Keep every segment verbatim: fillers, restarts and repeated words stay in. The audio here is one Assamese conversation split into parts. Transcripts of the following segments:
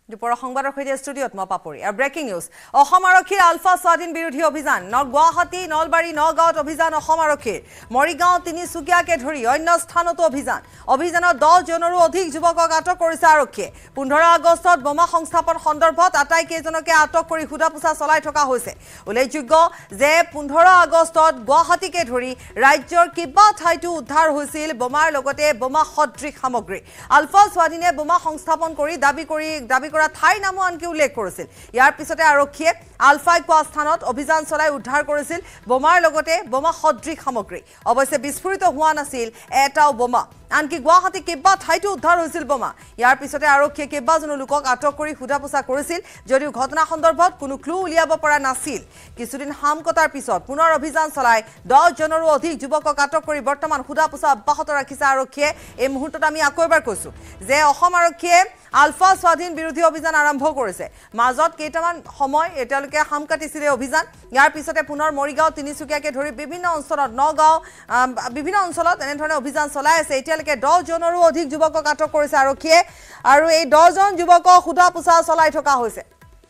দুপৰ সংবাদৰ সৈতে ষ্টুডিঅত মই পাপৰি আৰু ব্ৰেকিং নিউজ অসম আৰক্ষীৰ আলফা স্বাধীন বিৰোধী অভিযান ন গুৱাহাটী নলবাৰী নগাঁৱত অভিযান অসম আৰক্ষীৰ মৰিগাঁও তিনিচুকীয়াকে ধৰি অন্য স্থানতো অভিযান অভিযানত দহ জনৰো অধিক যুৱকক আটক কৰিছে আৰক্ষীয়ে পোন্ধৰ আগষ্টত বোমা সংস্থাপন সন্দৰ্ভত আটাইকেইজনকে আটক কৰি হুদাপোছা চলাই থকা হৈছে উল্লেখযোগ্য যে পোন্ধৰ আগষ্টত গুৱাহাটীকে ধৰি ৰাজ্যৰ কিবা ঠাইতো উদ্ধাৰ হৈছিল বোমাৰ লগতে বোমা সদৃশ সামগ্ৰী আলফা স্বাধীনে বোমা সংস্থাপন কৰি দাবী কৰি দাবী ঠাইৰ নামো আনকি উল্লেখ কৰিছিল ইয়াৰ পিছতে আৰক্ষীয়ে আলফাই কোৱা স্থানত অভিযান চলাই উদ্ধাৰ কৰিছিল বোমাৰ লগতে বোমা সদৃশ সামগ্ৰী অৱশ্যে বিস্ফোৰিত হোৱা নাছিল এটাও বোমা আনকি গুৱাহাটী কেইবা ঠাইতো উদ্ধাৰ হৈছিল বোমা ইয়াৰ পিছতে আৰক্ষীয়ে কেইবাজনো লোকক আটক কৰি হুদাপোছা কৰিছিল যদিও ঘটনা সন্দৰ্ভত কোনো ক্লু উলিয়াব পৰা নাছিল কিছুদিন হাম কটাৰ পিছত পুনৰ অভিযান চলাই দহ জনৰো অধিক যুৱকক আটক কৰি বৰ্তমান হুদাপোছা অব্যাহত ৰাখিছে আৰক্ষীয়ে এই মুহূৰ্তত আমি আকৌ এবাৰ কৈছো যে অসম আৰক্ষীয়ে আলফা স্বাধীন বিৰোধী অভিযান আৰম্ভ কৰিছে মাজত কেইটামান সময় এতিয়ালৈকে হাম কাটিছিলে অভিযান ইয়াৰ পিছতে পুনৰ মৰিগাঁও তিনিচুকীয়াকে ধৰি বিভিন্ন অঞ্চলত নগাঁও বিভিন্ন অঞ্চলত এনেধৰণে অভিযান চলাই আছে এতিয়ালৈকে দহ জনৰো অধিক যুৱকক আটক কৰিছে আৰক্ষীয়ে আৰু এই দহ জন যুৱকক হুদাপোছা চলাই থকা হৈছে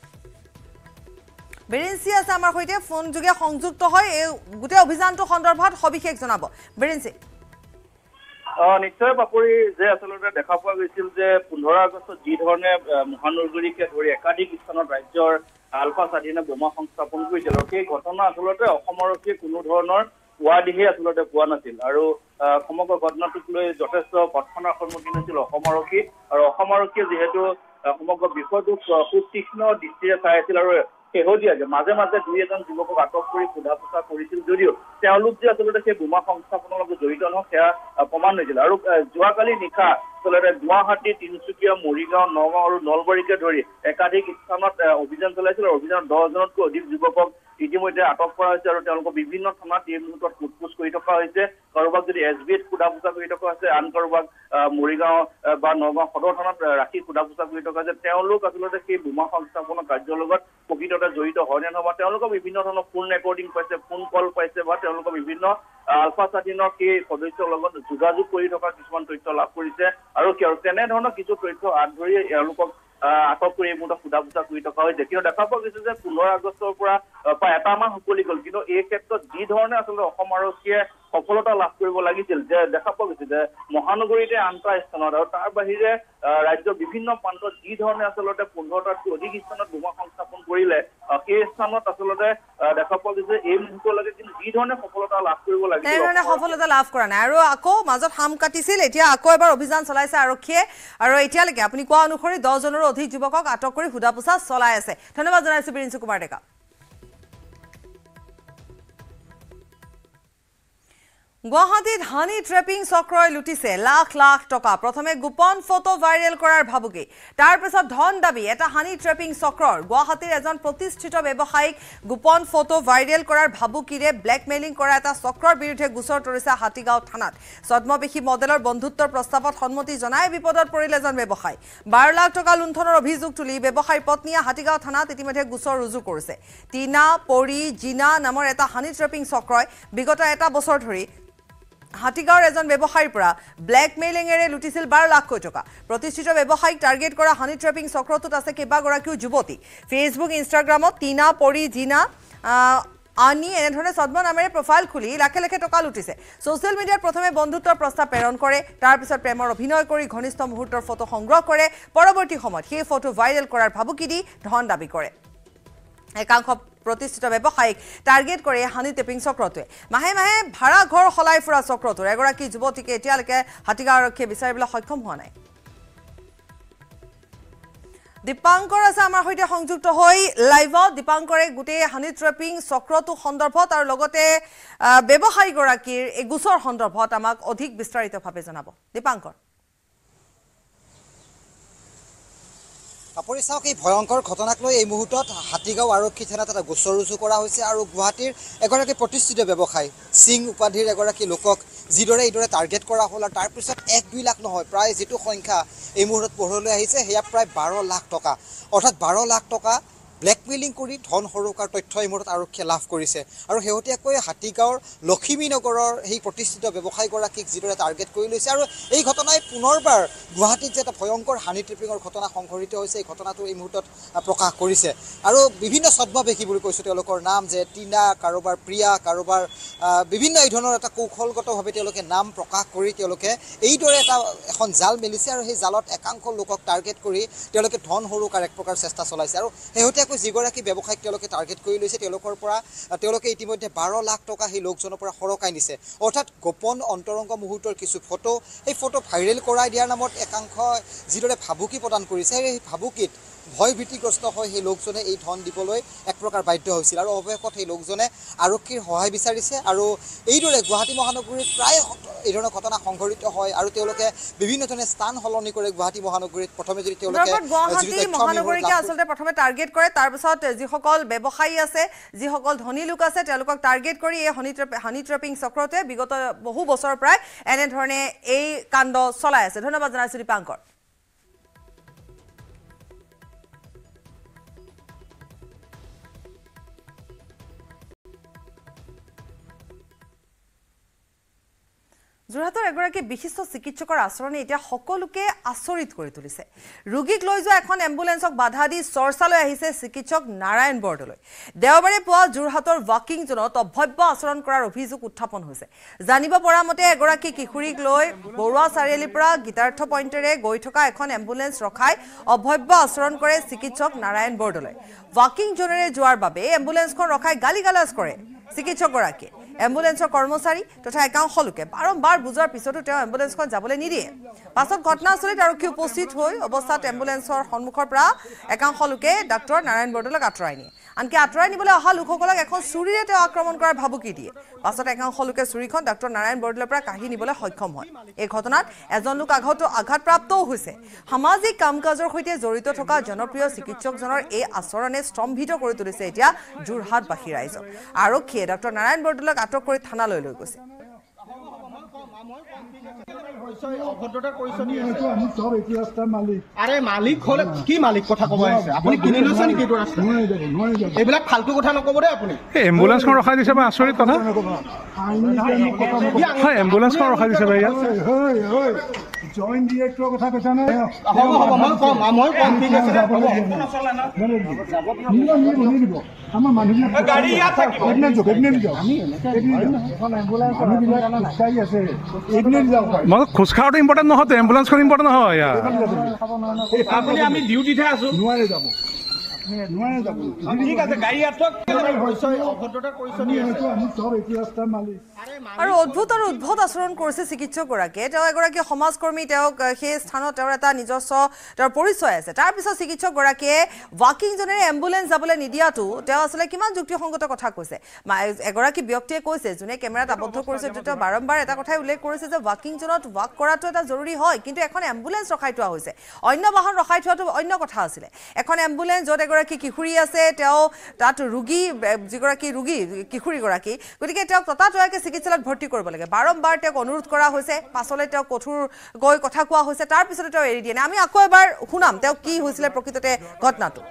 বেৰেঞ্চি আছে আমাৰ সৈতে ফোন যোগে সংযুক্ত হয় এই গোটেই অভিযানটো সন্দৰ্ভত সবিশেষ জনাব বেৰেঞ্চি নিশ্চয় পাপৰি যে আচলতে দেখা পোৱা গৈছিল যে পোন্ধৰ আগষ্টত যি ধৰণে মহানগৰীকে ধৰি একাধিক স্থানত ৰাজ্যৰ আলফা স্বাধীনে বোমা সংস্থাপন কৰিছিল আৰু সেই ঘটনা আচলতে অসম আৰক্ষীয়ে কোনো ধৰণৰ পোৱাদিহে আচলতে পোৱা নাছিল আৰু সমগ্ৰ ঘটনাটোক লৈ যথেষ্ট কঠোৰ সন্মুখীন হৈছিল অসম আৰক্ষী আৰু অসম আৰক্ষীয়ে যিহেতু সমগ্ৰ বিষয়টোক খুব তীক্ষ্ণ দৃষ্টিৰে চাই আছিল আৰু শেহতীয়াকে মাজে মাজে দুই এজন যুৱকক আটক কৰি সোধাপোছা কৰিছিল যদিও তেওঁলোক যে আচলতে সেই বোমা সংস্থাপনৰ লগত জড়িত নহয় সেয়া প্ৰমাণ হৈছিল আৰু যোৱাকালি নিশা আচলতে গুৱাহাটী তিনিচুকীয়া মৰিগাঁও নগাঁও আৰু নলবাৰীকে ধৰি একাধিক স্থানত অভিযান চলাইছিল আৰু অভিযানত দহ জনতকৈ অধিক যুৱকক ইতিমধ্যে আটক কৰা হৈছে আৰু তেওঁলোকক বিভিন্ন থানাত এই মুহূৰ্তত সোধপোছ কৰি থকা হৈছে কাৰোবাক যদি এছ বি এত সোধাপোছা কৰি থকা হৈছে আন কাৰোবাক মৰিগাঁও বা নগাঁও সদৰ থানাত ৰাখি সোধাপোছা কৰি থকা হৈছে তেওঁলোক আচলতে সেই বোমা সংস্থাপনৰ কাৰ্যৰ লগত প্ৰকৃততে জড়িত হয় নে নহয় বা তেওঁলোকৰ বিভিন্ন ধৰণৰ ফোন ৰেকৰ্ডিং পাইছে ফোন কল পাইছে বা তেওঁলোকৰ বিভিন্ন আলফা স্বাধীনৰ সেই সদস্যৰ লগত যোগাযোগ কৰি থকা কিছুমান তথ্য লাভ কৰিছে আৰু তেনেধৰণৰ কিছু তথ্য আঁত ধৰি এওঁলোকক আটক কৰি এই মুহূৰ্তত সোধাপোছা কৰি থকা হৈছে কিন্তু দেখা পোৱা গৈছে যে পোন্ধৰ আগষ্টৰ পৰা প্ৰায় এটা মাহ উকলি গ'ল কিন্তু এই ক্ষেত্ৰত যি ধৰণে আচলতে অসম আৰক্ষীয়ে সফলতা লাভ কৰিব লাগিছিল যে দেখা পোৱা গৈছে যে মহানগৰীতে আনটা স্থানত আৰু তাৰ বাহিৰে ৰাজ্যৰ বিভিন্ন প্ৰান্তত যি ধৰণে আচলতে পোন্ধৰটাতকৈ অধিক স্থানত বোমা সংস্থাপন কৰিলে সেই স্থানত আচলতে দেখা পোৱা গৈছে এই মুহূৰ্তলৈকে কিন্তু যি ধৰণে সফলতা লাভ কৰিব লাগিছিল তেনেধৰণে সফলতা লাভ কৰা নাই আৰু আকৌ মাজত হাম কাটিছিল এতিয়া আকৌ এবাৰ অভিযান চলাইছে আৰক্ষীয়ে আৰু এতিয়ালৈকে আপুনি কোৱা অনুসৰি দহ জনৰো অধিক যুৱকক আটক কৰি হুদাপোছা চলাই আছে ধন্যবাদ জনাইছো বিৰিঞ্চি কুমাৰ ডেকা গুৱাহাটীত হানি ট্ৰেপিং চক্ৰই লুটিছে লাখ লাখ টকা প্ৰথমে গোপন ফটো ভাইৰেল কৰাৰ ভাবুকি তাৰ পিছত ধন দাবী এটা হানি ট্ৰেপিং চক্ৰৰ গুৱাহাটীৰ এজন প্ৰতিষ্ঠিত ব্যৱসায়িক গোপন ফটো ভাইৰেল কৰাৰ ভাবুকিৰে ব্লেকমেইলিং কৰা এটা চক্ৰৰ বিৰুদ্ধে গোচৰ তৰিছে হাতীগাঁও থানাত ছদ্মবেশী মডেলৰ বন্ধুত্বৰ প্ৰস্তাৱত সন্মতি জনাই বিপদত পৰিল এজন ব্যৱসায়ী বাৰ লাখ টকা লুণ্ঠনৰ অভিযোগ তুলি ব্যৱসায়ীৰ পত্নীয়ে হাতীগাঁও থানাত ইতিমধ্যে গোচৰ ৰুজু কৰিছে টিনা পৰি জিনা নামৰ এটা হানি ট্ৰেপিং চক্ৰই বিগত এটা বছৰ ধৰি হাতীগাঁৱৰ এজন ব্যৱসায়ীৰ পৰা ব্লেকমেইলিংৰে লুটিছিল বাৰ লাখকৈ টকা প্ৰতিষ্ঠিত ব্যৱসায়িক টাৰ্গেট কৰা হানি ট্ৰেপিং চক্ৰটোত আছে কেইবাগৰাকীও যুৱতী ফেচবুক ইনষ্টাগ্ৰামত টিনা পৰি জিনা আনি এনেধৰণে ছদ্ম নামেৰে প্ৰফাইল খুলি লাখে লাখে টকা লুটিছে ছ'চিয়েল মিডিয়াত প্ৰথমে বন্ধুত্বৰ প্ৰস্তাৱ প্ৰেৰণ কৰে তাৰপিছত প্ৰেমৰ অভিনয় কৰি ঘনিষ্ঠ মুহূৰ্তৰ ফটো সংগ্ৰহ কৰে পৰৱৰ্তী সময়ত সেই ফটো ভাইৰেল কৰাৰ ভাবুকি দি ধন দাবী কৰে একাংশ প্ৰতিষ্ঠিত ব্যৱসায়িক টাৰ্গেট কৰে হানি ট্ৰেপিং চক্ৰটোৱে মাহে মাহে ভাড়া ঘৰ সলাই ফুৰা চক্ৰটোৰ এগৰাকী যুৱতীকে এতিয়ালৈকে হাতীগাঁও আৰক্ষীয়ে বিচাৰিবলৈ সক্ষম হোৱা নাই দীপাংকৰ আছে আমাৰ সৈতে সংযুক্ত হৈ লাইভত দীপাংকৰে গোটেই হানি ট্ৰেপিং চক্ৰটো সন্দৰ্ভত আৰু লগতে ব্যৱসায়ীগৰাকীৰ এই গোচৰ সন্দৰ্ভত আমাক অধিক বিস্তাৰিতভাৱে জনাব দীপাংকৰ আপুনি চাওক এই ভয়ংকৰ ঘটনাক লৈ এই মুহূৰ্তত হাতীগাঁও আৰক্ষী থানাত এটা গোচৰ ৰুজু কৰা হৈছে আৰু গুৱাহাটীৰ এগৰাকী প্ৰতিষ্ঠিত ব্যৱসায়ী সিং উপাধিৰ এগৰাকী লোকক যিদৰে এইদৰে টাৰ্গেট কৰা হ'ল আৰু তাৰপিছত এক দুই লাখ নহয় প্ৰায় যিটো সংখ্যা এই মুহূৰ্তত পোহৰলৈ আহিছে সেয়া প্ৰায় বাৰ লাখ টকা অৰ্থাৎ বাৰ লাখ টকা ব্লেকমেইলিং কৰি ধন সৰকাৰ তথ্য এই মুহূৰ্তত আৰক্ষীয়ে লাভ কৰিছে আৰু শেহতীয়াকৈ হাতীগাঁৱৰ লখিমীনগৰৰ সেই প্ৰতিষ্ঠিত ব্যৱসায়ীগৰাকীক যিদৰে টাৰ্গেট কৰি লৈছে আৰু এই ঘটনাই পুনৰবাৰ গুৱাহাটীত যে এটা ভয়ংকৰ হানি ট্ৰেপিঙৰ ঘটনা সংঘটিত হৈছে এই ঘটনাটো এই মুহূৰ্তত প্ৰকাশ কৰিছে আৰু বিভিন্ন ছদ্মবেশী বুলি কৈছোঁ তেওঁলোকৰ নাম যে টিনা কাৰোবাৰ প্ৰিয়া কাৰোবাৰ বিভিন্ন এই ধৰণৰ এটা কৌশলগতভাৱে তেওঁলোকে নাম প্ৰকাশ কৰি তেওঁলোকে এইদৰে এটা এখন জাল মেলিছে আৰু সেই জালত একাংশ লোকক টাৰ্গেট কৰি তেওঁলোকে ধন সৰকাৰ এক প্ৰকাৰ চেষ্টা চলাইছে আৰু শেহতীয়াকৈ যিগৰাকী ব্যৱসায়ীক তেওঁলোকে টাৰ্গেট কৰি লৈছে তেওঁলোকৰ পৰা তেওঁলোকে ইতিমধ্যে বাৰ লাখ টকা সেই লোকজনৰ পৰা সৰকাই নিছে অৰ্থাৎ গোপন অন্তৰংগ মুহূৰ্তৰ কিছু ফটো এই ফটো ভাইৰেল কৰাই দিয়াৰ নামত একাংশ যিদৰে ভাবুকি প্ৰদান কৰিছে সেই ভাবুকিত ভয় ভীতিগ্ৰস্ত হৈ সেই লোকজনে এই ধন দিবলৈ এক প্ৰকাৰ বাধ্য হৈছিল আৰু অৱশেষত সেই লোকজনে আৰক্ষীৰ সহায় বিচাৰিছে আৰু এইদৰে গুৱাহাটী মহানগৰীত প্ৰায় এই ধৰণৰ ঘটনা সংঘটিত হয় আৰু তেওঁলোকে বিভিন্ন ধৰণে স্থান সলনি কৰে গুৱাহাটী মহানগৰীত প্ৰথমে যদি তেওঁলোকে গুৱাহাটী মহানগৰীকে আচলতে প্ৰথমে টাৰ্গেট কৰে তাৰপিছত যিসকল ব্যৱসায়ী আছে যিসকল ধনী লোক আছে তেওঁলোকক টাৰ্গেট কৰি এই হানি ট্ৰেপিং চক্ৰটোৱে বিগত বহু বছৰৰ পৰাই এনেধৰণে এই কাণ্ড চলাই আছে ধন্যবাদ জনাইছোঁ দীপাংকৰ যোৰহাটৰ এগৰাকী বিশিষ্ট চিকিৎসকৰ আচৰণে এতিয়া সকলোকে আচৰিত কৰি তুলিছে ৰোগীক লৈ যোৱা এখন এম্বুলেন্সক বাধা দি চৰ্চালৈ আহিছে চিকিৎসক নাৰায়ণ বৰদলৈ দেওবাৰে পুৱা যোৰহাটৰ ৱাকিং জোনত অভব্য আচৰণ কৰাৰ অভিযোগ উত্থাপন হৈছে জানিব পৰা মতে এগৰাকী কিশোৰীক লৈ বৰুৱা চাৰিআলিৰ পৰা গীতাৰ্থ পইণ্টেৰে গৈ থকা এখন এম্বুলেন্স ৰখাই অভব্য আচৰণ কৰে চিকিৎসক নাৰায়ণ বৰদলৈ ৱাকিং জোনেৰে যোৱাৰ বাবে এম্বুলেন্সখন ৰখাই গালি গালাজ কৰে চিকিৎসকগৰাকীয়ে এম্বুলেন্সৰ কৰ্মচাৰী তথা একাংশ লোকে বাৰম্বাৰ বুজাৰ পিছতো তেওঁ এম্বুলেন্সখন যাবলৈ নিদিয়ে পাছত ঘটনাস্থলীত আৰক্ষী উপস্থিত হৈ অৱস্থাত এম্বুলেন্সৰ সন্মুখৰ পৰা একাংশ লোকে ডাক্তৰ নাৰায়ণ বৰদলৈক আঁতৰাই নিয়ে আনকি আঁতৰাই নিবলৈ অহা লোকসকলক এখন চুৰিৰে তেওঁ আক্ৰমণ কৰাৰ ভাবুকি দিয়ে পাছত একাংশ লোকে চুৰিখন ডাক্তৰ নাৰায়ণ বৰদলৈৰ পৰা কাঢ়ি নিবলৈ সক্ষম হয় এই ঘটনাত এজন লোক আঘাত আঘাতপ্ৰাপ্তও হৈছে সামাজিক কাম কাজৰ সৈতে জড়িত থকা জনপ্ৰিয় চিকিৎসকজনৰ এই আচৰণে স্তম্ভিত কৰি তুলিছে এতিয়া যোৰহাটবাসী ৰাইজক আৰক্ষীয়ে ডাক্তৰ নাৰায়ণ বৰদলৈক আটক কৰি থানালৈ লৈ গৈছে অভদ্ৰতা কৰিছে নি আছে আমি সব এটি ৰাস্তাৰ মালিক আৰে মালিক হলে কি মালিক কথা ক'ব আছে আপুনি কিনি লৈছে নেকি এইটো ৰাস্তা নোৱাৰি যাব নোৱাৰি যাব এইবিলাক ফালতু কথা নক'ব দে আপুনি এই এম্বুলেন্সখন ৰখাই দিছে বা আচৰিত কথা হয় এম্বুলেন্সখন ৰখাই দিছে ভাই হয় হয় জইন ডিৰেক্টৰ কথা কৈছা নে হ'ব হ'ব মই কম মই কম ঠিক আছে হ'ব নচলে না যাব দিব আমাৰ মানুহবিলাক গাড়ী ইয়াত থাকিব এনে যোগ এনে যাও আমি এখন এম্বুলেন্স আমি বিলাক চাই আছে এনে যাও মই খুচখাওটো ইম্পৰ্টেন্ট নহয় এম্বুলেন্সখন ইম্পৰ্টেন্ট নহয় আপুনি আমি ডিউটিতে আছো নোৱাৰে যাব নোৱাৰে যাব ঠিক আছে গাড়ী ইয়াত হৈছে অভদ্ৰতা কৰিছে নি আছে আমি সব এটি ৰাস্তাৰ মালিক আৰু অদ্ভুত আৰু উদ্ভট আচৰণ কৰিছে চিকিৎসকগৰাকীয়ে তেওঁ এগৰাকী সমাজকৰ্মী তেওঁক সেই স্থানত তেওঁৰ এটা নিজস্ব তেওঁৰ পৰিচয় আছে তাৰপিছত চিকিৎসকগৰাকীয়ে ৱাকিং জনেৰে এম্বুলেন্স যাবলৈ নিদিয়াটো তেওঁ আচলতে কিমান যুক্তিসংগত কথা কৈছে এগৰাকী ব্যক্তিয়ে কৈছে যোনে কেমেৰাত আবদ্ধ কৰিছে তেওঁ বাৰম্বাৰ এটা কথাই উল্লেখ কৰিছে যে ৱাকিং জনত ৱাক কৰাটো এটা জৰুৰী হয় কিন্তু এখন এম্বুলেন্স ৰখাই থোৱা হৈছে অন্য বাহন ৰখাই থোৱাটো অন্য কথা আছিলে এখন এম্বুলেন্স য'ত এগৰাকী কিশোৰী আছে তেওঁ তাত ৰোগী যিগৰাকী ৰোগী কিশোৰীগৰাকী গতিকে তেওঁক ততাতৈয়াকৈ চিকিৎসালয়ত ভৰ্তি কৰিব লাগে বাৰম্বাৰ তেওঁক অনুৰোধ কৰা হৈছে পাছলৈ তেওঁ কঠোৰ গৈ কথা কোৱা হৈছে তাৰ পিছতে তেওঁ এৰি দিয়ে আমি আকৌ এবাৰ শুনাম তেওঁ কি হৈছিলে প্ৰকৃততে ঘটনাটো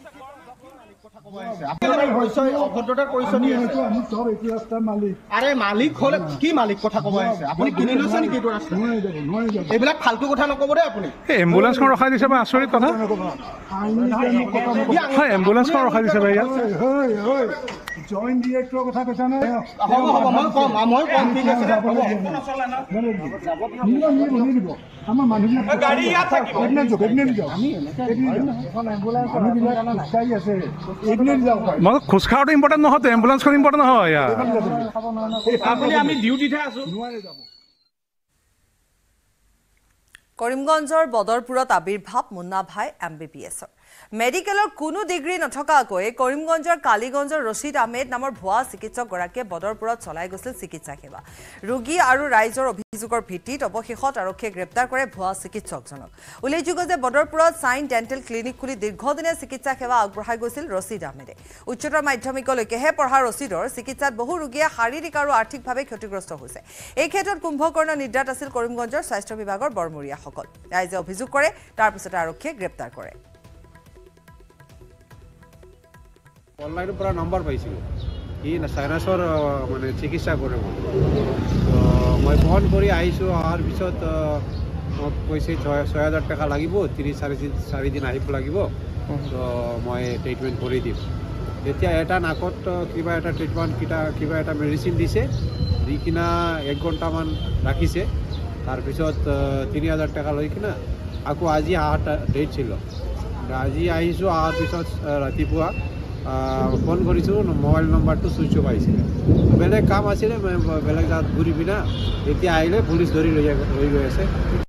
অভদ্ৰতা কৰিছে নি আছে আমি সব এটি ৰাস্তাৰ মালিক আৰে মালিক হলে কি মালিক কথা ক'ব আছে আপুনি কিনি লৈছে নেকি এইটো ৰাস্তা নোৱাৰি যাব নোৱাৰি যাব এইবিলাক ফালতু কথা নক'ব দে আপুনি এই এম্বুলেন্সখন ৰখাই দিছে বা আচৰিত কথা হয় এম্বুলেন্সখন ৰখাই দিছে ভাই হয় হয় জইন ডিৰেক্টৰ কথা কৈছা নে হ'ব হ'ব মই কম মই কম ঠিক আছে হ'ব নচলে না যাব দিব আমাৰ মানুহবিলাক গাড়ী ইয়াত থাকিব এনে যোগ এনে যাও আমি এখন এম্বুলেন্স আমি বিলাক চাই আছে এনে যাও মই খুচখাওটো ইম্পৰ্টেন্ট নহয় এম্বুলেন্সখন ইম্পৰ্টেন্ট নহয় আপুনি আমি ডিউটিতে আছো নোৱাৰে যাব কৰিমগঞ্জৰ বদৰপুৰত আবিৰ্ভাৱ মুন্না ভাই এম বি বি এছৰ মেডিকেলৰ কোনো ডিগ্ৰী নথকাকৈ কৰিমগঞ্জৰ কালীগঞ্জৰ ৰছিদ আহমেদ নামৰ ভুৱা চিকিৎসকগৰাকীয়ে বদৰপুৰত চলাই গৈছিল চিকিৎসা সেৱা ৰোগী আৰু ৰাইজৰ অভিযোগৰ ভিত্তিত অৱশেষত আৰক্ষীয়ে গ্ৰেপ্তাৰ কৰে ভুৱা চিকিৎসকজনক উল্লেখযোগ্য যে বদৰপুৰত চাইন ডেণ্টেল ক্লিনিক খুলি দীৰ্ঘদিনীয়া চিকিৎসা সেৱা আগবঢ়াই গৈছিল ৰছিদ আহমেদে উচ্চতৰ মাধ্যমিকলৈকেহে পঢ়া ৰছিদৰ চিকিৎসাত বহু ৰোগীয়ে শাৰীৰিক আৰু আৰ্থিকভাৱে ক্ষতিগ্ৰস্ত হৈছে এই ক্ষেত্ৰত কুম্ভকৰ্ণ নিদ্ৰাত আছিল কৰিমগঞ্জৰ স্বাস্থ্য বিভাগৰ বৰমৰীয়াসকল ৰাইজে অভিযোগ কৰে তাৰ পিছতে আৰক্ষীয়ে গ্ৰেপ্তাৰ কৰে অনলাইনৰ পৰা নম্বৰ পাইছিলোঁ ই চাইনাছৰ মানে চিকিৎসা কৰে মই ফোন কৰি আহিছোঁ অহাৰ পিছত মোক কৈছে ছয় ছয় হাজাৰ টকা লাগিব তিনি চাৰি চাৰিদিন আহিব লাগিব তো মই ট্ৰিটমেণ্ট কৰি দিম এতিয়া এটা নাকত কিবা এটা ট্ৰিটমেণ্ট কিটা কিবা এটা মেডিচিন দিছে দি কিনা এক ঘণ্টামান ৰাখিছে তাৰপিছত তিনি হাজাৰ টকা লৈ কিনা আকৌ আজি অহাৰ ডেট ছিল আজি আহিছোঁ অহাৰ পিছত ৰাতিপুৱা ফোন কৰিছোঁ মোবাইল নম্বৰটো চুইচ অফ আহিছিলে বেলেগ কাম আছিলে বেলেগ জাগাত ঘূৰি পিনা এতিয়া আহিলে পুলিচ ধৰি লৈ লৈ গৈ আছে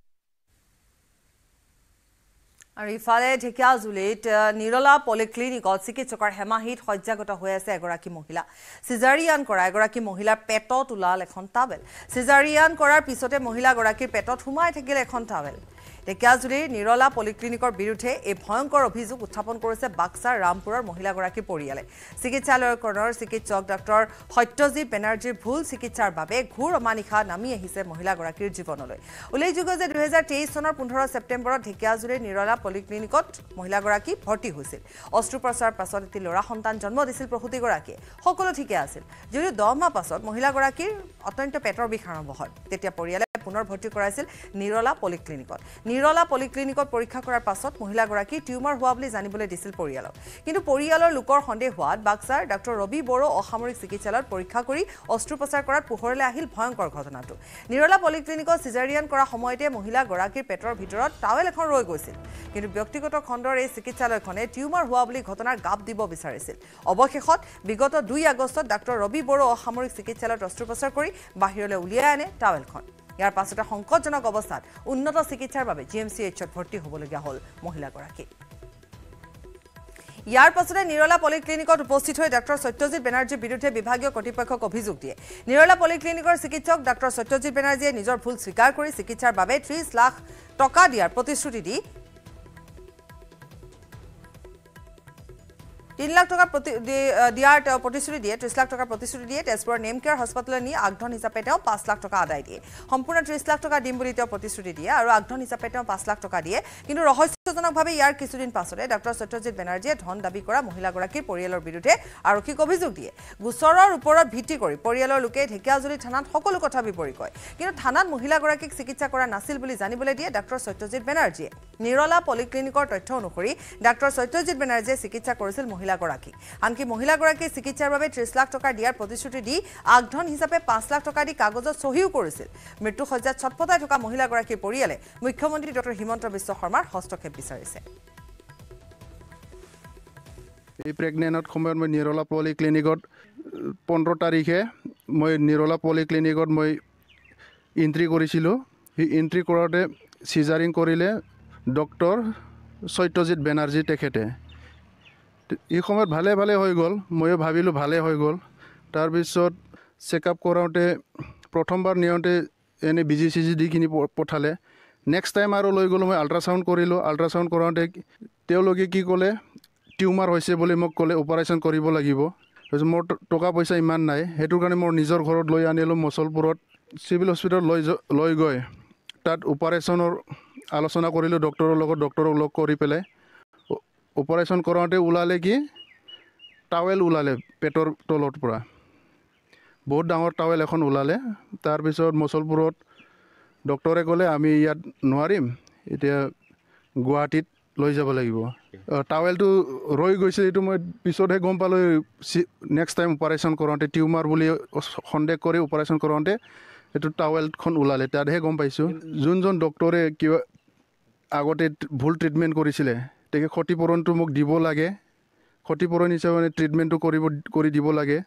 আৰু ইফালে ঢেকিয়াজুলিত নিৰলা পলিক্লিনিকত চিকিৎসকৰ হেমাহিত সজ্জাগত হৈ আছে এগৰাকী মহিলা সিজাৰিয়ান কৰা এগৰাকী মহিলাৰ পেটত ওলাল এখন টাৱেল সিজাৰিয়ান কৰাৰ পিছতে মহিলাগৰাকীৰ পেটত সোমাই থাকিল এখন টাৱেল ঢেকিয়াজুলিৰ নিৰলা পলিক্লিনিকৰ বিৰুদ্ধে এই ভয়ংকৰ অভিযোগ উত্থাপন কৰিছে বাক্সাৰ ৰামপুৰৰ মহিলাগৰাকী পৰিয়ালে চিকিৎসালয়খনৰ চিকিৎসক ডক্টৰ সত্যজিৎ বেনাৰ্জীৰ ভুল চিকিৎসাৰ বাবে ঘোৰ অমানিশা নামি আহিছে মহিলাগৰাকীৰ জীৱনলৈ উল্লেখযোগ্য যে দুই হাজাৰ তেইছ চনৰ পোন্ধৰ ছেপ্টেম্বৰত ঢেকিয়াজুলিৰ নিৰলা পলিক্লিনিকত মহিলাগৰাকী ভৰ্তি হৈছিল অস্ত্ৰোপচাৰৰ পাছত এটি ল'ৰা সন্তান জন্ম দিছিল প্ৰসূতিগৰাকীয়ে সকলো ঠিকে আছিল যদিও দহ মাহ পাছত মহিলাগৰাকীৰ অত্যন্ত পেটৰ বিষ আৰম্ভ হয় তেতিয়া পৰিয়ালে পুনৰ ভৰ্তি কৰাইছিল নিৰলা পলিক্লিনিকত নিৰলা পলিক্লিনিকত পৰীক্ষা কৰাৰ পাছত মহিলাগৰাকী টিউমাৰ হোৱা বুলি জানিবলৈ দিছিল পৰিয়ালক কিন্তু পৰিয়ালৰ লোকৰ সন্দেহ হোৱাত বাক্সাৰ ডক্টৰ ৰবি বড়ো অসামৰিক চিকিৎসালয়ত পৰীক্ষা কৰি অস্ত্ৰোপচাৰ কৰাত পোহৰলৈ আহিল ভয়ংকৰ ঘটনাটো নিৰলা পলিক্লিনিকত সিজাৰিয়ান কৰাৰ সময়তে মহিলাগৰাকীৰ পেটৰ ভিতৰত টাৱেল এখন ৰৈ গৈছিল কিন্তু ব্যক্তিগত খণ্ডৰ এই চিকিৎসালয়খনে টিউমাৰ হোৱা বুলি ঘটনাৰ গাপ দিব বিচাৰিছিল অৱশেষত বিগত দুই আগষ্টত ডক্টৰ ৰবি বড়ো অসামৰিক চিকিৎসালয়ত অস্ত্ৰোপচাৰ কৰি বাহিৰলৈ উলিয়াই আনে টাৱেলখন ইয়াৰ পাছতে সংকটজনক অৱস্থাত উন্নত চিকিৎসাৰ বাবে জি এম চি এইচত ভৰ্তি হ'বলগীয়া হ'ল মহিলাগৰাকী ইয়াৰ পাছতে নিৰলা পলিক্লিনিকত উপস্থিত হৈ ডক্টৰ সত্যজিৎ বেনাৰ্জীৰ বিৰুদ্ধে বিভাগীয় কৰ্তৃপক্ষক অভিযোগ দিয়ে নিৰলা পলিক্লিনিকৰ চিকিৎসক ডক্টৰ সত্যজিৎ বেনাৰ্জীয়ে নিজৰ ভুল স্বীকাৰ কৰি চিকিৎসাৰ বাবে ত্ৰিশ লাখ টকা দিয়াৰ প্ৰতিশ্ৰুতি দি তিন লাখ টকা দিয়াৰ প্ৰতিশ্ৰুতি দিয়ে ত্ৰিশ লাখ টকাৰ প্ৰতিশ্ৰুতি দিয়ে তেজপুৰৰ নেম কেয়াৰ হস্পিটেললৈ নি আগধন হিচাপে তেওঁ পাঁচ লাখ টকা আদায় দিয়ে সম্পূৰ্ণ ত্ৰিশ লাখ টকা দিম বুলি তেওঁ প্ৰতিশ্ৰুতি দিয়ে আৰু আগধন হিচাপে তেওঁ পাঁচ লাখ টকা দিয়ে কিন্তু ৰহস্যজনকভাৱে ইয়াৰ কিছুদিন পাছতে ডক্টৰ সত্যজিৎ বেনাৰ্জীয়ে ধন দাবী কৰা মহিলাগৰাকীৰ পৰিয়ালৰ বিৰুদ্ধে আৰক্ষীক অভিযোগ দিয়ে গোচৰৰ ওপৰত ভিত্তি কৰি পৰিয়ালৰ লোকে ঢেকিয়াজুলি থানাত সকলো কথা বিৱৰি কয় কিন্তু থানাত মহিলাগৰাকীক চিকিৎসা কৰা নাছিল বুলি জানিবলৈ দিয়ে ডক্টৰ সত্যজিৎ বেনাৰ্জীয়ে নিৰলা পলিক্লিনিকৰ তথ্য অনুসৰি ডক্টৰ সত্যজিৎ বেনাৰ্জীয়ে চিকিৎসা কৰিছিল মহিলাগৰাকী আনকি মহিলাগৰাকীৰ চিকিৎসাৰ বাবে ত্ৰিশ লাখ টকা দিয়াৰ প্ৰতিশ্ৰুতি দি আগধন হিচাপে পাঁচ লাখ টকা দি কাগজত সহিও কৰিছিল মৃত্যু সজ্জাত ছটপটাই থকা মহিলাগৰাকীৰ পৰিয়ালে মুখ্যমন্ত্ৰী ডক্টৰ হিমন্ত বিশ্ব শৰ্মাৰ হস্তক্ষেপ বিচাৰিছে এই প্ৰেগনেণ্টত সময়ত মই নিৰলা পলিক্লিনিকত পোন্ধৰ তাৰিখে মই নিৰলা পলিক্লিনিকত মই এণ্ট্ৰি কৰিছিলোঁ সেই এণ্ট্ৰি কৰোঁতে চিজাৰিং কৰিলে ডক্টৰ সত্যজিৎ বেনাৰ্জী তেখেতে এই সময়ত ভালে ভালে হৈ গ'ল ময়ো ভাবিলোঁ ভালে হৈ গ'ল তাৰপিছত চেকআপ কৰাওঁতে প্ৰথমবাৰ নিয়ন্তে এনে বিজি চিজি দি কিনি পঠালে নেক্সট টাইম আৰু লৈ গ'লোঁ মই আল্ট্ৰাচাউণ্ড কৰিলোঁ আল্ট্ৰাচাউণ্ড কৰাওঁতে তেওঁলোকে কি ক'লে টিউমাৰ হৈছে বুলি মোক ক'লে অপাৰেশ্যন কৰিব লাগিব তাৰপিছত মোৰ টকা পইচা ইমান নাই সেইটো কাৰণে মোৰ নিজৰ ঘৰত লৈ আনিলোঁ মচলপুৰত চিভিল হস্পিটেলত লৈ লৈ গৈ তাত অপাৰেশ্যনৰ আলোচনা কৰিলোঁ ডক্টৰৰ লগত ডক্টৰক লগ কৰি পেলাই অপাৰেশ্যন কৰাওঁতে ওলালে কি টাৱেল ওলালে পেটৰ তলৰ পৰা বহুত ডাঙৰ টাৱেল এখন ওলালে তাৰপিছত মচলপুৰত ডক্টৰে ক'লে আমি ইয়াত নোৱাৰিম এতিয়া গুৱাহাটীত লৈ যাব লাগিব টাৱেলটো ৰৈ গৈছে এইটো মই পিছতহে গম পালোঁ নেক্সট টাইম অপাৰেশ্যন কৰাওঁতে টিউমাৰ বুলি সন্দেহ কৰি অপাৰেশ্যন কৰাওঁতে এইটো টাৱেলখন ওলালে তাতহে গম পাইছোঁ যোনজন ডক্টৰে কিবা আগতে ভুল ট্ৰিটমেণ্ট কৰিছিলে তেখেতে ক্ষতিপূৰণটো মোক দিব লাগে ক্ষতিপূৰণ হিচাপে ট্ৰিটমেণ্টটো কৰিব কৰি দিব লাগে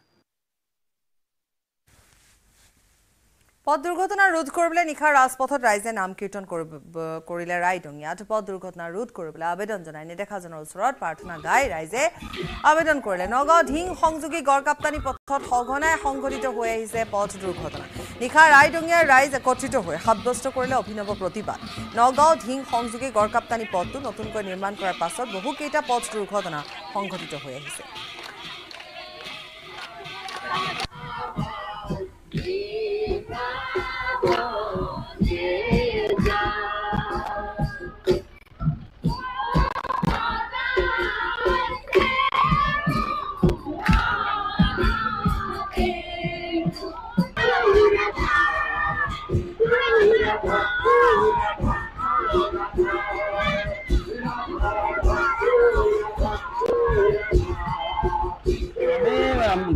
পথ দুৰ্ঘটনা ৰোধ কৰিবলৈ নিশা ৰাজপথত ৰাইজে নাম কীৰ্তন কৰিলে ৰাইডঙিয়াত পথ দুৰ্ঘটনা ৰোধ কৰিবলৈ আবেদন জনাই নেদেখাজনৰ ওচৰত প্ৰাৰ্থনা গাই ৰাইজে আবেদন কৰিলে নগাঁও ঢিং সংযোগী গড়কাপ্তানি পথত সঘনাই সংঘটিত হৈ আহিছে পথ দুৰ্ঘটনা নিশা ৰাইডঙিয়াৰ ৰাইজ একত্ৰিত হৈ সাব্যস্ত কৰিলে অভিনৱ প্ৰতিবাদ নগাঁও ঢিং সংযোগী গড়কাপ্তানি পথটো নতুনকৈ নিৰ্মাণ কৰাৰ পাছত বহুকেইটা পথ দুৰ্ঘটনা সংঘটিত হৈ আহিছে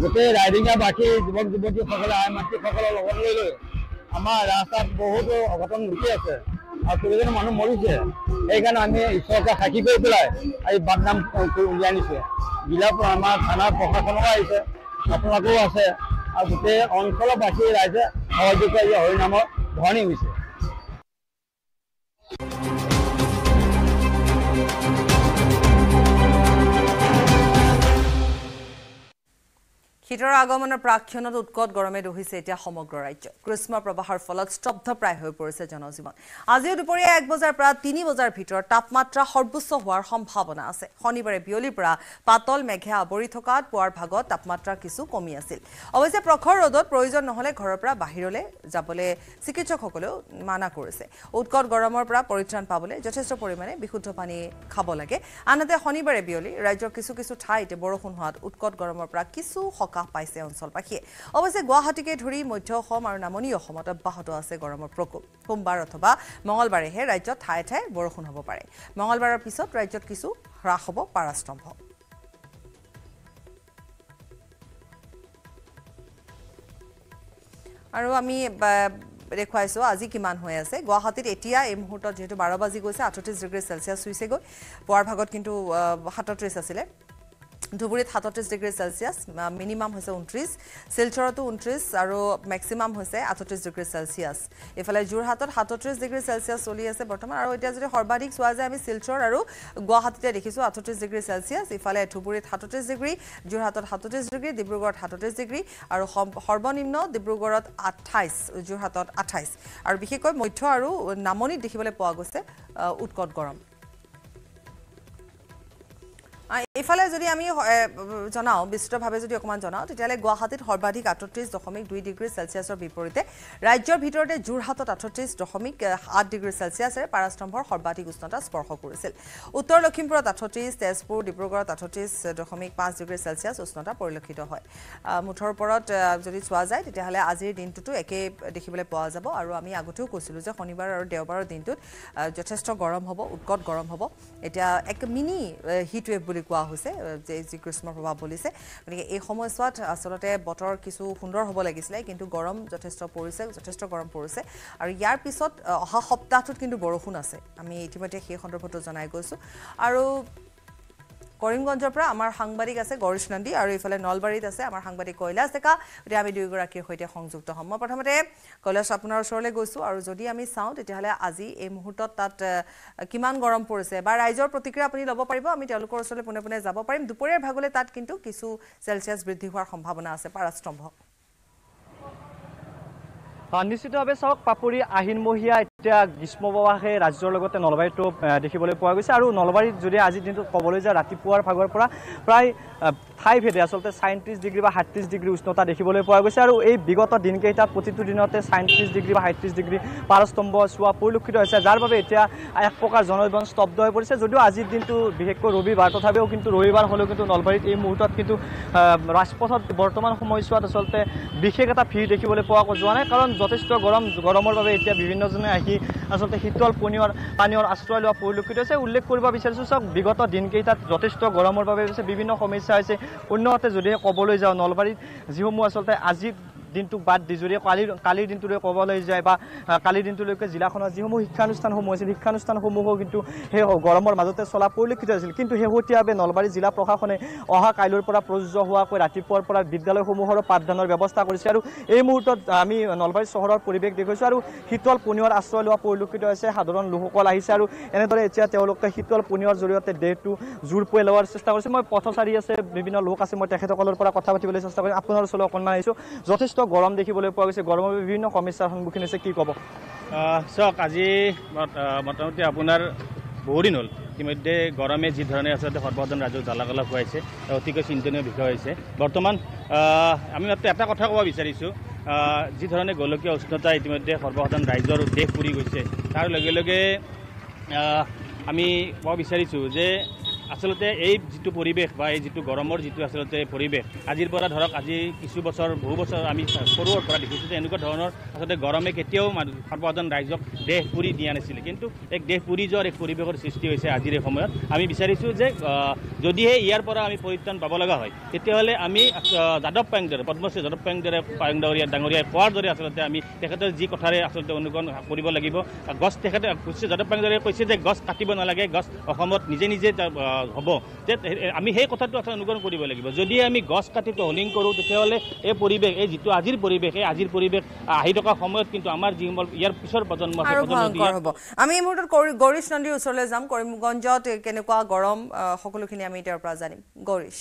গোটেই ৰাইডিঙাবাসী যুৱক যুৱতীসকলে আই মাতৃসকলৰ লগত লৈ লৈ আমাৰ ৰাস্তাত বহুতো অঘটন ঘটি আছে আৰু কেইবাজনো মানুহ মৰিছে। সেইকাৰণে আমি ঈশ্বৰকে সাক্ষী কৰি পেলাই এই বাদনাম উলিয়াই আনিছে। জিলা আমাৰ থানাৰ প্ৰশাসনো আহিছে, আপোনালোকেও আছে আৰু গোটেই অঞ্চলবাসী ৰাইজে সহযোগ কৰি হৰিনামৰ ধৰণী হৈছে। শীতৰ আগমনৰ প্ৰাক্ষণত উৎকট গৰমে দহিছে এতিয়া সমগ্ৰ ৰাজ্য। গ্ৰীষ্ম প্ৰবাহৰ ফলত স্তব্ধপ্ৰায় হৈ পৰিছে জনজীৱন। আজিও দুপৰীয়া এক বজাৰ পৰা তিনি বজাৰ ভিতৰত তাপমাত্ৰা সৰ্বোচ্চ হোৱাৰ সম্ভাৱনা আছে। শনিবাৰে বিয়লিৰ পৰা পাতল মেঘে আৱৰি থকাত পুৱাৰ ভাগত তাপমাত্ৰা কিছু কমি আছিল। অৱশ্যে প্ৰখৰ ৰ'দত প্ৰয়োজন নহ'লে ঘৰৰ পৰা বাহিৰলৈ যাবলৈ চিকিৎসকসকলেও মানা কৰিছে। উৎকট গৰমৰ পৰা পৰিত্ৰাণ পাবলৈ যথেষ্ট পৰিমাণে বিশুদ্ধ পানী খাব লাগে। আনহাতে শনিবাৰে বিয়লি ৰাজ্যৰ কিছু কিছু ঠাইতে বৰষুণ হোৱাত উৎকট গৰমৰ পৰা কিছু সকাহ পাইছে অঞ্চলবাসীয়ে। অৱশ্যে গুৱাহাটীকে ধৰি মধ্য অসম আৰু নামনি অসমত অব্যাহত আছে গৰমৰ প্ৰকোপ। সোমবাৰ অথবা মঙলবাৰেহে ৰাজ্যত ঠায়ে ঠায়ে বৰষুণ হ'ব পাৰে। মঙলবাৰৰ পিছত ৰাজ্যত কিছু হ্ৰাস হ'ব পাৰাস্তম্ভ। আৰু আমি দেখুৱাইছো আজি কিমান হৈ আছে। গুৱাহাটীত এতিয়া এই মুহূৰ্তত যিহেতু বাৰ বাজি গৈছে, আঠত্ৰিছ ডিগ্ৰী চেলচিয়াছ চুইছেগৈ। পুৱাৰ ভাগত কিন্তু সাতত্ৰিছ আছিলে। ধুবুৰীত সাতত্ৰিছ ডিগ্ৰী চেলচিয়াছ, মিনিমাম হৈছে ঊনত্ৰিছ, শিলচৰতো ঊনত্ৰিছ আৰু মেক্সিমাম হৈছে আঠত্ৰিছ ডিগ্ৰী চেলচিয়াছ। ইফালে যোৰহাটত সাতত্ৰিছ ডিগ্ৰী চেলচিয়াছ চলি আছে বৰ্তমান। আৰু এতিয়া যদি সৰ্বাধিক চোৱা যায় আমি শিলচৰ আৰু গুৱাহাটীতে দেখিছোঁ আঠত্ৰিছ ডিগ্ৰী চেলচিয়াছ। ইফালে ধুবুৰীত সাতত্ৰিছ ডিগ্ৰী, যোৰহাটত সাতত্ৰিছ ডিগ্ৰী, ডিব্ৰুগড়ত সাতত্ৰিছ ডিগ্ৰী আৰু সৰ্বনিম্ন ডিব্ৰুগড়ত আঠাইছ, যোৰহাটত আঠাইছ। আৰু বিশেষকৈ মধ্য আৰু নামনিত দেখিবলৈ পোৱা গৈছে উৎকট গৰম। ইফালে যদি আমি জনাওঁ বিস্তৃতভাৱে যদি অকণমান জনাওঁ তেতিয়াহ'লে গুৱাহাটীত সৰ্বাধিক আঠত্ৰিছ দশমিক দুই ডিগ্ৰী চেলচিয়াছৰ বিপৰীতে ৰাজ্যৰ ভিতৰতে যোৰহাটত আঠত্ৰিছ দশমিক আঠ ডিগ্ৰী চেলচিয়াছেৰে পাৰাস্তম্ভৰ সৰ্বাধিক উষ্ণতা স্পৰ্শ কৰিছিল। উত্তৰ লখিমপুৰত আঠত্ৰিছ, তেজপুৰ, ডিব্ৰুগড়ত আঠত্ৰিছ দশমিক পাঁচ ডিগ্ৰী চেলচিয়াছ উষ্ণতা পৰিলক্ষিত হয়। মুঠৰ ওপৰত যদি চোৱা যায় তেতিয়াহ'লে আজিৰ দিনটোতো একেই দেখিবলৈ পোৱা যাব। আৰু আমি আগতেও কৈছিলোঁ যে শনিবাৰ আৰু দেওবাৰৰ দিনটোত যথেষ্ট গৰম হ'ব, উৎকট গৰম হ'ব। এতিয়া এক মিনি হিট ৱেভ বুলি কোৱা হৈছে যে যি গ্ৰীষ্মৰ প্ৰভাৱ বলিছে। গতিকে এই সময়ছোৱাত আচলতে বতৰ কিছু সুন্দৰ হ'ব লাগিছিলে, কিন্তু গৰম যথেষ্ট পৰিছে, যথেষ্ট গৰম পৰিছে। আৰু ইয়াৰ পিছত অহা সপ্তাহটোত কিন্তু বৰষুণ আছে, আমি ইতিমধ্যে সেই সন্দৰ্ভতো জনাই গৈছোঁ। আৰু কৰিমগঞ্জৰ পৰা আমাৰ সাংবাদিক আছে গৌৰীশ নন্দী আৰু ইফালে নলবাৰীত আছে আমাৰ সাংবাদিক কৈলাশ ডেকা। গতিকে আমি দুয়োগৰাকীৰ সৈতে সংযুক্ত হ'ম। মই প্ৰথমতে কৈলাশ আপোনাৰ ওচৰলৈ গৈছোঁ আৰু যদি আমি চাওঁ তেতিয়াহ'লে আজি এই মুহূৰ্তত তাত কিমান গৰম পৰিছে বা ৰাইজৰ প্ৰতিক্ৰিয়া আপুনি ল'ব পাৰিব, আমি তেওঁলোকৰ ওচৰলৈ পোনে পোনে যাব পাৰিম। দুপৰীয়াৰ ভাগলৈ তাত কিন্তু কিছু চেলচিয়াছ বৃদ্ধি হোৱাৰ সম্ভাৱনা আছে পাৰাস্তম্ভ। নিশ্চিতভাৱে চাওক পাপৰি আহিনমহীয়া এতিয়া গ্ৰীষ্ম প্ৰৱাহে ৰাজ্যৰ লগতে নলবাৰীতো দেখিবলৈ পোৱা গৈছে। আৰু নলবাৰীত যদি আজিৰ দিনটোত ক'বলৈ যায় ৰাতিপুৱাৰ ভাগৰ পৰা প্ৰায় ঠাই ভেদে আচলতে ছাইত্ৰিছ ডিগ্ৰী বা সাতত্ৰিছ ডিগ্ৰী উষ্ণতা দেখিবলৈ পোৱা গৈছে। আৰু এই বিগত দিনকেইটাত প্ৰতিটো দিনতে ছাইত্ৰিছ ডিগ্ৰী বা সাতত্ৰিছ ডিগ্ৰী পাৰস্তম্ভ চোৱা পৰিলক্ষিত হৈছে, যাৰ বাবে এতিয়া এক প্ৰকাৰ জনজীৱন স্তব্ধ হৈ পৰিছে। যদিও আজিৰ দিনটো বিশেষকৈ ৰবিবাৰ, তথাপিও কিন্তু ৰবিবাৰ হ'লেও কিন্তু নলবাৰীত এই মুহূৰ্তত কিন্তু ৰাজপথত বৰ্তমান সময়ছোৱাত আচলতে বিশেষ এটা ভিৰ দেখিবলৈ পোৱা যোৱা নাই। কাৰণ যথেষ্ট গৰম, গৰমৰ বাবে এতিয়া বিভিন্নজনে আহি আচলতে শীতল পনীয়ৰ পানীয়ৰ আশ্ৰয় লোৱা পৰিলক্ষিত হৈছে। উল্লেখ কৰিব বিচাৰিছোঁ চাওক বিগত দিনকেইটাত যথেষ্ট গৰমৰ বাবে বিভিন্ন সমস্যা হৈছে। অন্যহাতে যদি ক'বলৈ যাওঁ নলবাৰীত যিসমূহ আচলতে আজি দিনটোক বাদ দি যদি কালিৰ কালিৰ দিনটোলৈ ক'বলৈ যায় বা কালিৰ দিনটোলৈকে জিলাখনৰ যিসমূহ শিক্ষানুষ্ঠানসমূহ আছিল শিক্ষানুষ্ঠানসমূহো কিন্তু সেই গৰমৰ মাজতে চলা পৰিলক্ষিত হৈছিল। কিন্তু শেহতীয়াভাৱে নলবাৰী জিলা প্ৰশাসনে অহা কাইলৈৰ পৰা প্ৰযোজ্য হোৱাকৈ ৰাতিপুৱাৰ পৰা বিদ্যালয়সমূহৰো পাঠদানৰ ব্যৱস্থা কৰিছে। আৰু এই মুহূৰ্তত আমি নলবাৰী চহৰৰ পৰিৱেশ দেখুৱাইছোঁ আৰু শীতল পনীয়ৰ আশ্ৰয় লোৱা পৰিলক্ষিত হৈছে। সাধাৰণ লোকসকল আহিছে আৰু এনেদৰে এতিয়া তেওঁলোকে শীতল পনীয়ৰ জৰিয়তে দেহটো জোৰ পৰি লোৱাৰ চেষ্টা কৰিছে। মই পথচাৰী আছে, বিভিন্ন লোক আছে, মই তেখেতসকলৰ পৰা কথা পাতিবলৈ চেষ্টা কৰিম। আপোনাৰ ওচৰলৈ অকণমান আহিছোঁ। যথেষ্ট গৰম দেখিবলৈ পোৱা গৈছে, গৰমৰ বিভিন্ন সমস্যাৰ সন্মুখীন হৈছে, কি ক'ব? চাওক আজি মোটামুটি আপোনাৰ বহুদিন হ'ল ইতিমধ্যে গৰমে যি ধৰণে আচলতে সৰ্বসাধাৰণ ৰাইজক জ্বালাকলা খুৱাইছে, অতিকৈ চিন্তনীয় বিষয় হৈছে। বৰ্তমান আমি মাত্ৰ এটা কথা ক'ব বিচাৰিছোঁ, যি ধৰণে গোলকীয় উষ্ণতা ইতিমধ্যে সৰ্বসাধাৰণ ৰাইজৰ দেশ পুৰি গৈছে, তাৰ লগে লগে আমি ক'ব বিচাৰিছোঁ যে আচলতে এই যিটো পৰিৱেশ বা এই যিটো গৰমৰ যিটো আচলতে পৰিৱেশ আজিৰ পৰা ধৰক আজি কিছু বছৰ বহু বছৰ আমি সৰুৰ পৰা দেখিছোঁ যে এনেকুৱা ধৰণৰ আচলতে গৰমে কেতিয়াও সৰ্বসাধাৰণ ৰাইজক দেশ পুৰি দিয়া নাছিলে। কিন্তু এক দেশ পুৰি যোৱাৰ এক পৰিৱেশৰ সৃষ্টি হৈছে আজিৰ এই সময়ত। আমি বিচাৰিছোঁ যে যদিহে ইয়াৰ পৰা আমি পৰিত্ৰাণ পাব লগা হয় তেতিয়াহ'লে আমি যাদৱ পায়েং দৰে পদ্মশ্ৰী যাদৱ পায়েং দৰে পায়েং ডাঙৰীয়া ডাঙৰীয়াই কোৱাৰ দৰে আচলতে আমি তেখেতৰ যি কথাৰে আচলতে অনুকৰণ কৰিব লাগিব গছ তেখেতে যাদৱ পায়েং দৰে কৈছে যে গছ কাটিব নালাগে গছ অসমত নিজে নিজে হ'ব যে আমি সেই কথাটো আচলতে অনুকৰণ কৰিব লাগিব যদি আমি গছ কাটিটো হলিং কৰোঁ তেতিয়াহ'লে এই পৰিৱেশ এই যিটো আজিৰ পৰিৱেশ এই আজিৰ পৰিৱেশ আহি থকা সময়ত কিন্তু আমাৰ যিসকল ইয়াৰ পিছৰ প্ৰজন্ম আছে হ'ব আমি এই মুহূৰ্তত গৌৰীশ নন্দীৰ ওচৰলৈ যাম কৰিমগঞ্জত কেনেকুৱা গৰম সকলোখিনি আমি তেওঁৰ পৰা জানিম গৌৰীশ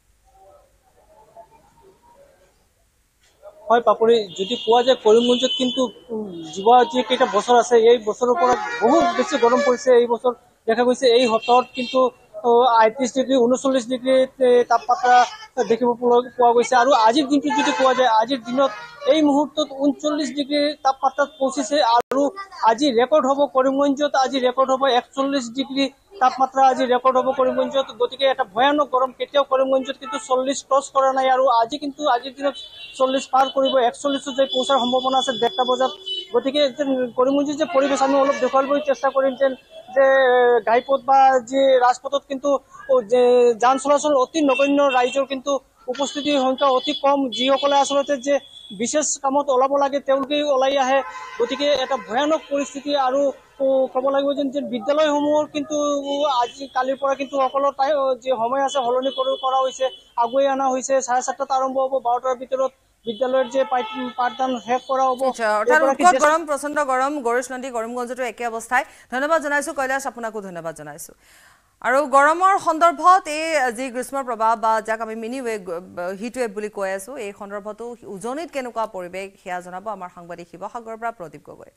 হয় পাপৰি যদি কোৱা যায় কৰিমগঞ্জত কিন্তু যোৱা যি কেইটা বছৰ আছে এই বছৰৰ পৰা বহুত বেছি গৰম পৰিছে এই বছৰ দেখা গৈছে এই সপ্তাহত কিন্তু আঠত্ৰিছ ডিগ্ৰী ঊনচল্লিছ ডিগ্ৰী তাপমাত্ৰা দেখিব পোৱা গৈছে আৰু আজিৰ দিনটো যদি কোৱা যায় আজিৰ দিনত এই মুহূৰ্তত ঊনচল্লিছ ডিগ্ৰী তাপমাত্ৰাত পৌঁছিছে আৰু আজি ৰেকৰ্ড হ'ব কৰিমগঞ্জত আজি ৰেকৰ্ড হ'ব একচল্লিছ ডিগ্ৰী তাপমাত্ৰা আজি ৰেকৰ্ড হ'ব কৰিমগঞ্জত গতিকে এটা ভয়ানক গৰম কেতিয়াও কৰিমগঞ্জত কিন্তু চল্লিছ ক্ৰছ কৰা নাই আৰু আজি কিন্তু আজিৰ দিনত চল্লিছ পাৰ কৰিব একচল্লিছত যে পৌঁছাৰ সম্ভাৱনা আছে ডেৰটা বজাত গতিকে কৰিমগঞ্জৰ যে পৰিৱেশ আমি অলপ দেখুৱাবলৈ চেষ্টা কৰিম যেন যে ঘাইপথ বা যি ৰাজপথত কিন্তু যান চলাচল অতি নগণ্য ৰাইজৰ কিন্তু উপস্থিতিৰ সংখ্যা অতি কম যিসকলে আচলতে যে বিশেষ কামত ওলাব লাগে তেওঁলোকে ওলাই আহে গতিকে এটা ভয়ানক পৰিস্থিতি আৰু ক'ব লাগিব যেন যে বিদ্যালয়সমূহৰ কিন্তু আজি কালিৰ পৰা কিন্তু সকলো যি সময় আছে সলনি কৰা হৈছে আগুৱাই অনা হৈছে চাৰে সাতটাত আৰম্ভ হ'ব বাৰটাৰ ভিতৰত বিদ্যালয়ৰ যে পাঠদান শেষ কৰা হ'ব গৰম প্ৰচণ্ড গৰম গৌৰীশ নন্দী কৰিমগঞ্জতো একে অৱস্থায় ধন্যবাদ জনাইছোঁ কৈলাশ আপোনাকো ধন্যবাদ জনাইছোঁ আৰু গৰমৰ সন্দৰ্ভত এই যি গ্ৰীষ্মৰ প্ৰভাৱ বা যাক আমি মিনি ৱেভ হিট ৱেভ বুলি কৈ আছোঁ এই সন্দৰ্ভতো উজনিত কেনেকুৱা পৰিৱেশ সেয়া জনাব আমাৰ সাংবাদিক শিৱসাগৰৰ পৰা প্ৰদীপ গগৈ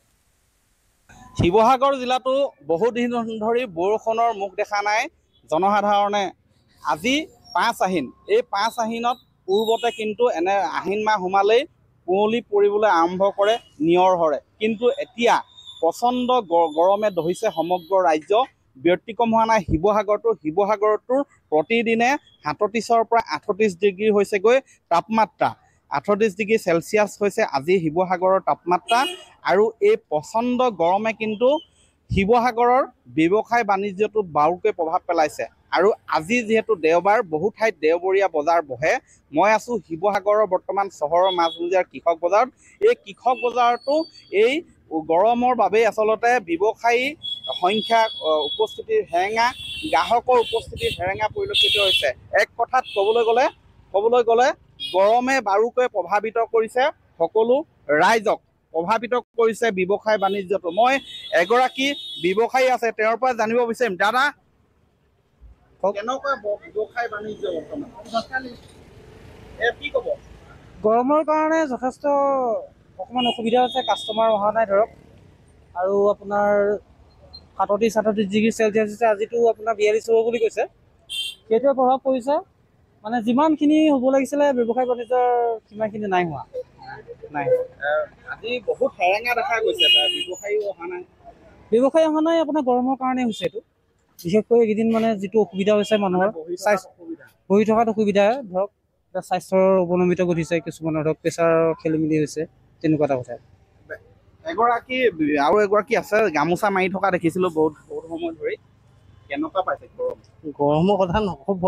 শিৱসাগৰ জিলাতো বহুদিন ধৰি বৰষুণৰ মুখ দেখা নাই জনসাধাৰণে আজি পাঁচ আহিন এই পাঁচ আহিনত পূৰ্বতে কিন্তু এনে আহিন মাহ সোমালেই কুঁৱলী পৰিবলৈ আৰম্ভ কৰে নিয়ৰ হৰে কিন্তু এতিয়া প্ৰচণ্ড গৰমে দহিছে সমগ্ৰ ৰাজ্য ব্যতিক্ৰম হোৱা নাই শিৱসাগৰটো শিৱসাগৰটোৰ প্ৰতিদিনে সাতত্ৰিছৰ পৰা আঠত্ৰিছ ডিগ্ৰী হৈছেগৈ তাপমাত্ৰা আঠত্ৰিছ ডিগ্ৰী চেলচিয়াছ হৈছে আজি শিৱসাগৰৰ তাপমাত্ৰা আৰু এই প্ৰচণ্ড গৰমে কিন্তু শিৱসাগৰৰ ব্যৱসায় বাণিজ্যটোত বাৰুকৈ প্ৰভাৱ পেলাইছে আৰু আজি যিহেতু দেওবাৰ বহু ঠাইত দেওবৰীয়া বজাৰ বহে মই আছোঁ শিৱসাগৰৰ বৰ্তমান চহৰৰ মাজমজিয়াৰ কৃষক বজাৰত এই কৃষক বজাৰতো এই গৰমৰ বাবেই আচলতে ব্যৱসায়ী সংখ্যা উপস্থিতিৰ হেৰেঙা গ্ৰাহকৰ উপস্থিতিৰ হেৰেঙা পৰিলক্ষিত হৈছে এক কথাত ক'বলৈ গ'লে ক'বলৈ গ'লে গৰমে বাৰুকৈ প্ৰভাৱিত কৰিছে সকলো ৰাইজক প্ৰভাৱিত কৰিছে ব্যৱসায় বাণিজ্যটো মই এগৰাকী ব্যৱসায়ী আছে তেওঁৰ পৰা জানিব বিচাৰিম দাদা কেনেকুৱা ব্যৱসায় বাণিজ্য বৰ্তমান কি ক'ব গৰমৰ কাৰণে যথেষ্ট অকণমান অসুবিধা হৈছে কাষ্টমাৰ অহা নাই ধৰক আৰু আপোনাৰ সাতত্ৰিছ আঠত্ৰিছ ডিগ্ৰী চেলচিয়াছ হৈছে আজিতো আপোনাৰ বিয়াল্লিছ হ'ব বুলি কৈছে সেইটোৱে প্ৰভাৱ পৰিছে মানে যিমানখিনি হ'ব লাগিছিলে ব্যৱসায় বাণিজ্যৰ সিমানখিনি নাই হোৱা নাই আজি বহুত হেৰেঙা দেখা গৈছে ব্যৱসায়ীও অহা নাই ব্যৱসায়ী অহা নাই আপোনাৰ গৰমৰ কাৰণে হৈছে এইটো বিশেষকৈ এইকেইদিন মানে যিটো অসুবিধা হৈছে মানুহৰ বহি থকাত অসুবিধা ধৰক স্বাস্থ্যৰ অৱনমিত ঘটিছে কিছুমানৰ ধৰক প্ৰেছাৰৰ খেলি মেলি হৈছে তেনেকুৱা এটা কথা এগৰাকী আৰু এগৰাকী আছে গামোচা মাৰি থকা দেখিছিলোঁ বহুত বহুত সময় ধৰি কেনেকুৱা পাইছে গৰম গৰমৰ কথা নক'ব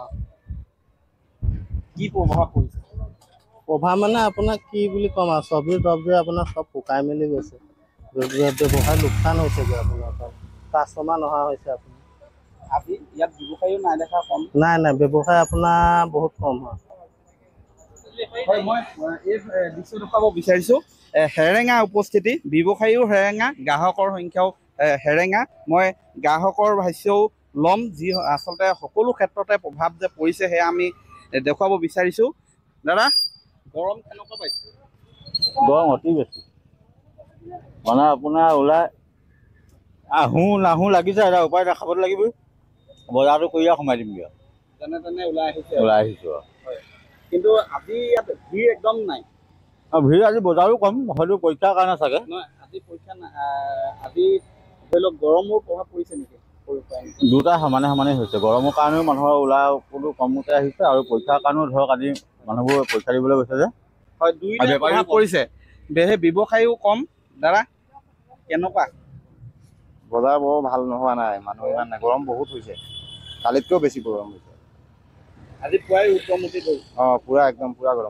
কি প্ৰভাৱ পৰিছে প্ৰভাৱ মানে আপোনাক কি বুলি ক'ম আৰু চব্জি তব্জি আপোনাৰ চব শুকাই মেলি গৈছে ব্যৱসায় লোকচান হৈছেগৈ আপোনাৰ কাষ্টমাৰ নহা হৈছে আপোনাৰ আজি ইয়াত ব্যৱসায়ীও নাই দেখা কম নাই নাই ব্যৱসায় আপোনাৰ বহুত কম হয় হয় মই এই দৃশ্য দেখুৱাব বিচাৰিছোঁ হেৰেঙা উপস্থিতি ব্যৱসায়ীও হেৰেঙা গ্ৰাহকৰ সংখ্যাও হেৰেঙা মই গ্ৰাহকৰ ভাষ্যও ল'ম যি আচলতে সকলো ক্ষেত্ৰতে প্ৰভাৱ যে পৰিছে সেয়া আমি দেখুৱাব বিচাৰিছোঁ দাদা গৰম কেনেকুৱা পাইছে গৰম অতি বেছি মানে আপোনাৰ ওলাই আহোঁ নাহোঁ লাগিছে এটা উপায় দেখাব লাগিবই বজাৰটো কৰি সোমাই দিম দিয়ক যেনে তেনে ওলাই আহিছে ওলাই আহিছোঁ হয় কিন্তু আজি ইয়াত ভিৰ একদম নাই ভিৰ আজি বজাৰো কম হয়তো পৰীক্ষাৰ কাৰণে চাগে নহয় আজি পৰীক্ষা আজি ধৰি লওক গৰমৰ প্ৰভাৱ পৰিছে নেকি দুটা সমানে সমানে হৈছে গৰমৰ কাৰণেও মানুহৰ ওলাই কোনো কমতে আহিছে আৰু পৰীক্ষাৰ কাৰণেও ধৰক আজি মানুহবোৰ পৰীক্ষা দিবলৈ গৈছে যে হয় দুইটা প্ৰভাৱ পৰিছে সেই ব্যৱসায়ীও কম দাদা কেনেকুৱা বজাৰ বৰ ভাল নোহোৱা নাই মানুহ ইমান নাই গৰম বহুত হৈছে কালিতকৈও বেছি গৰম হৈছে আজি পুৱাই উত্তমমুখী গ'ল অঁ পুৰা একদম পুৰা গৰম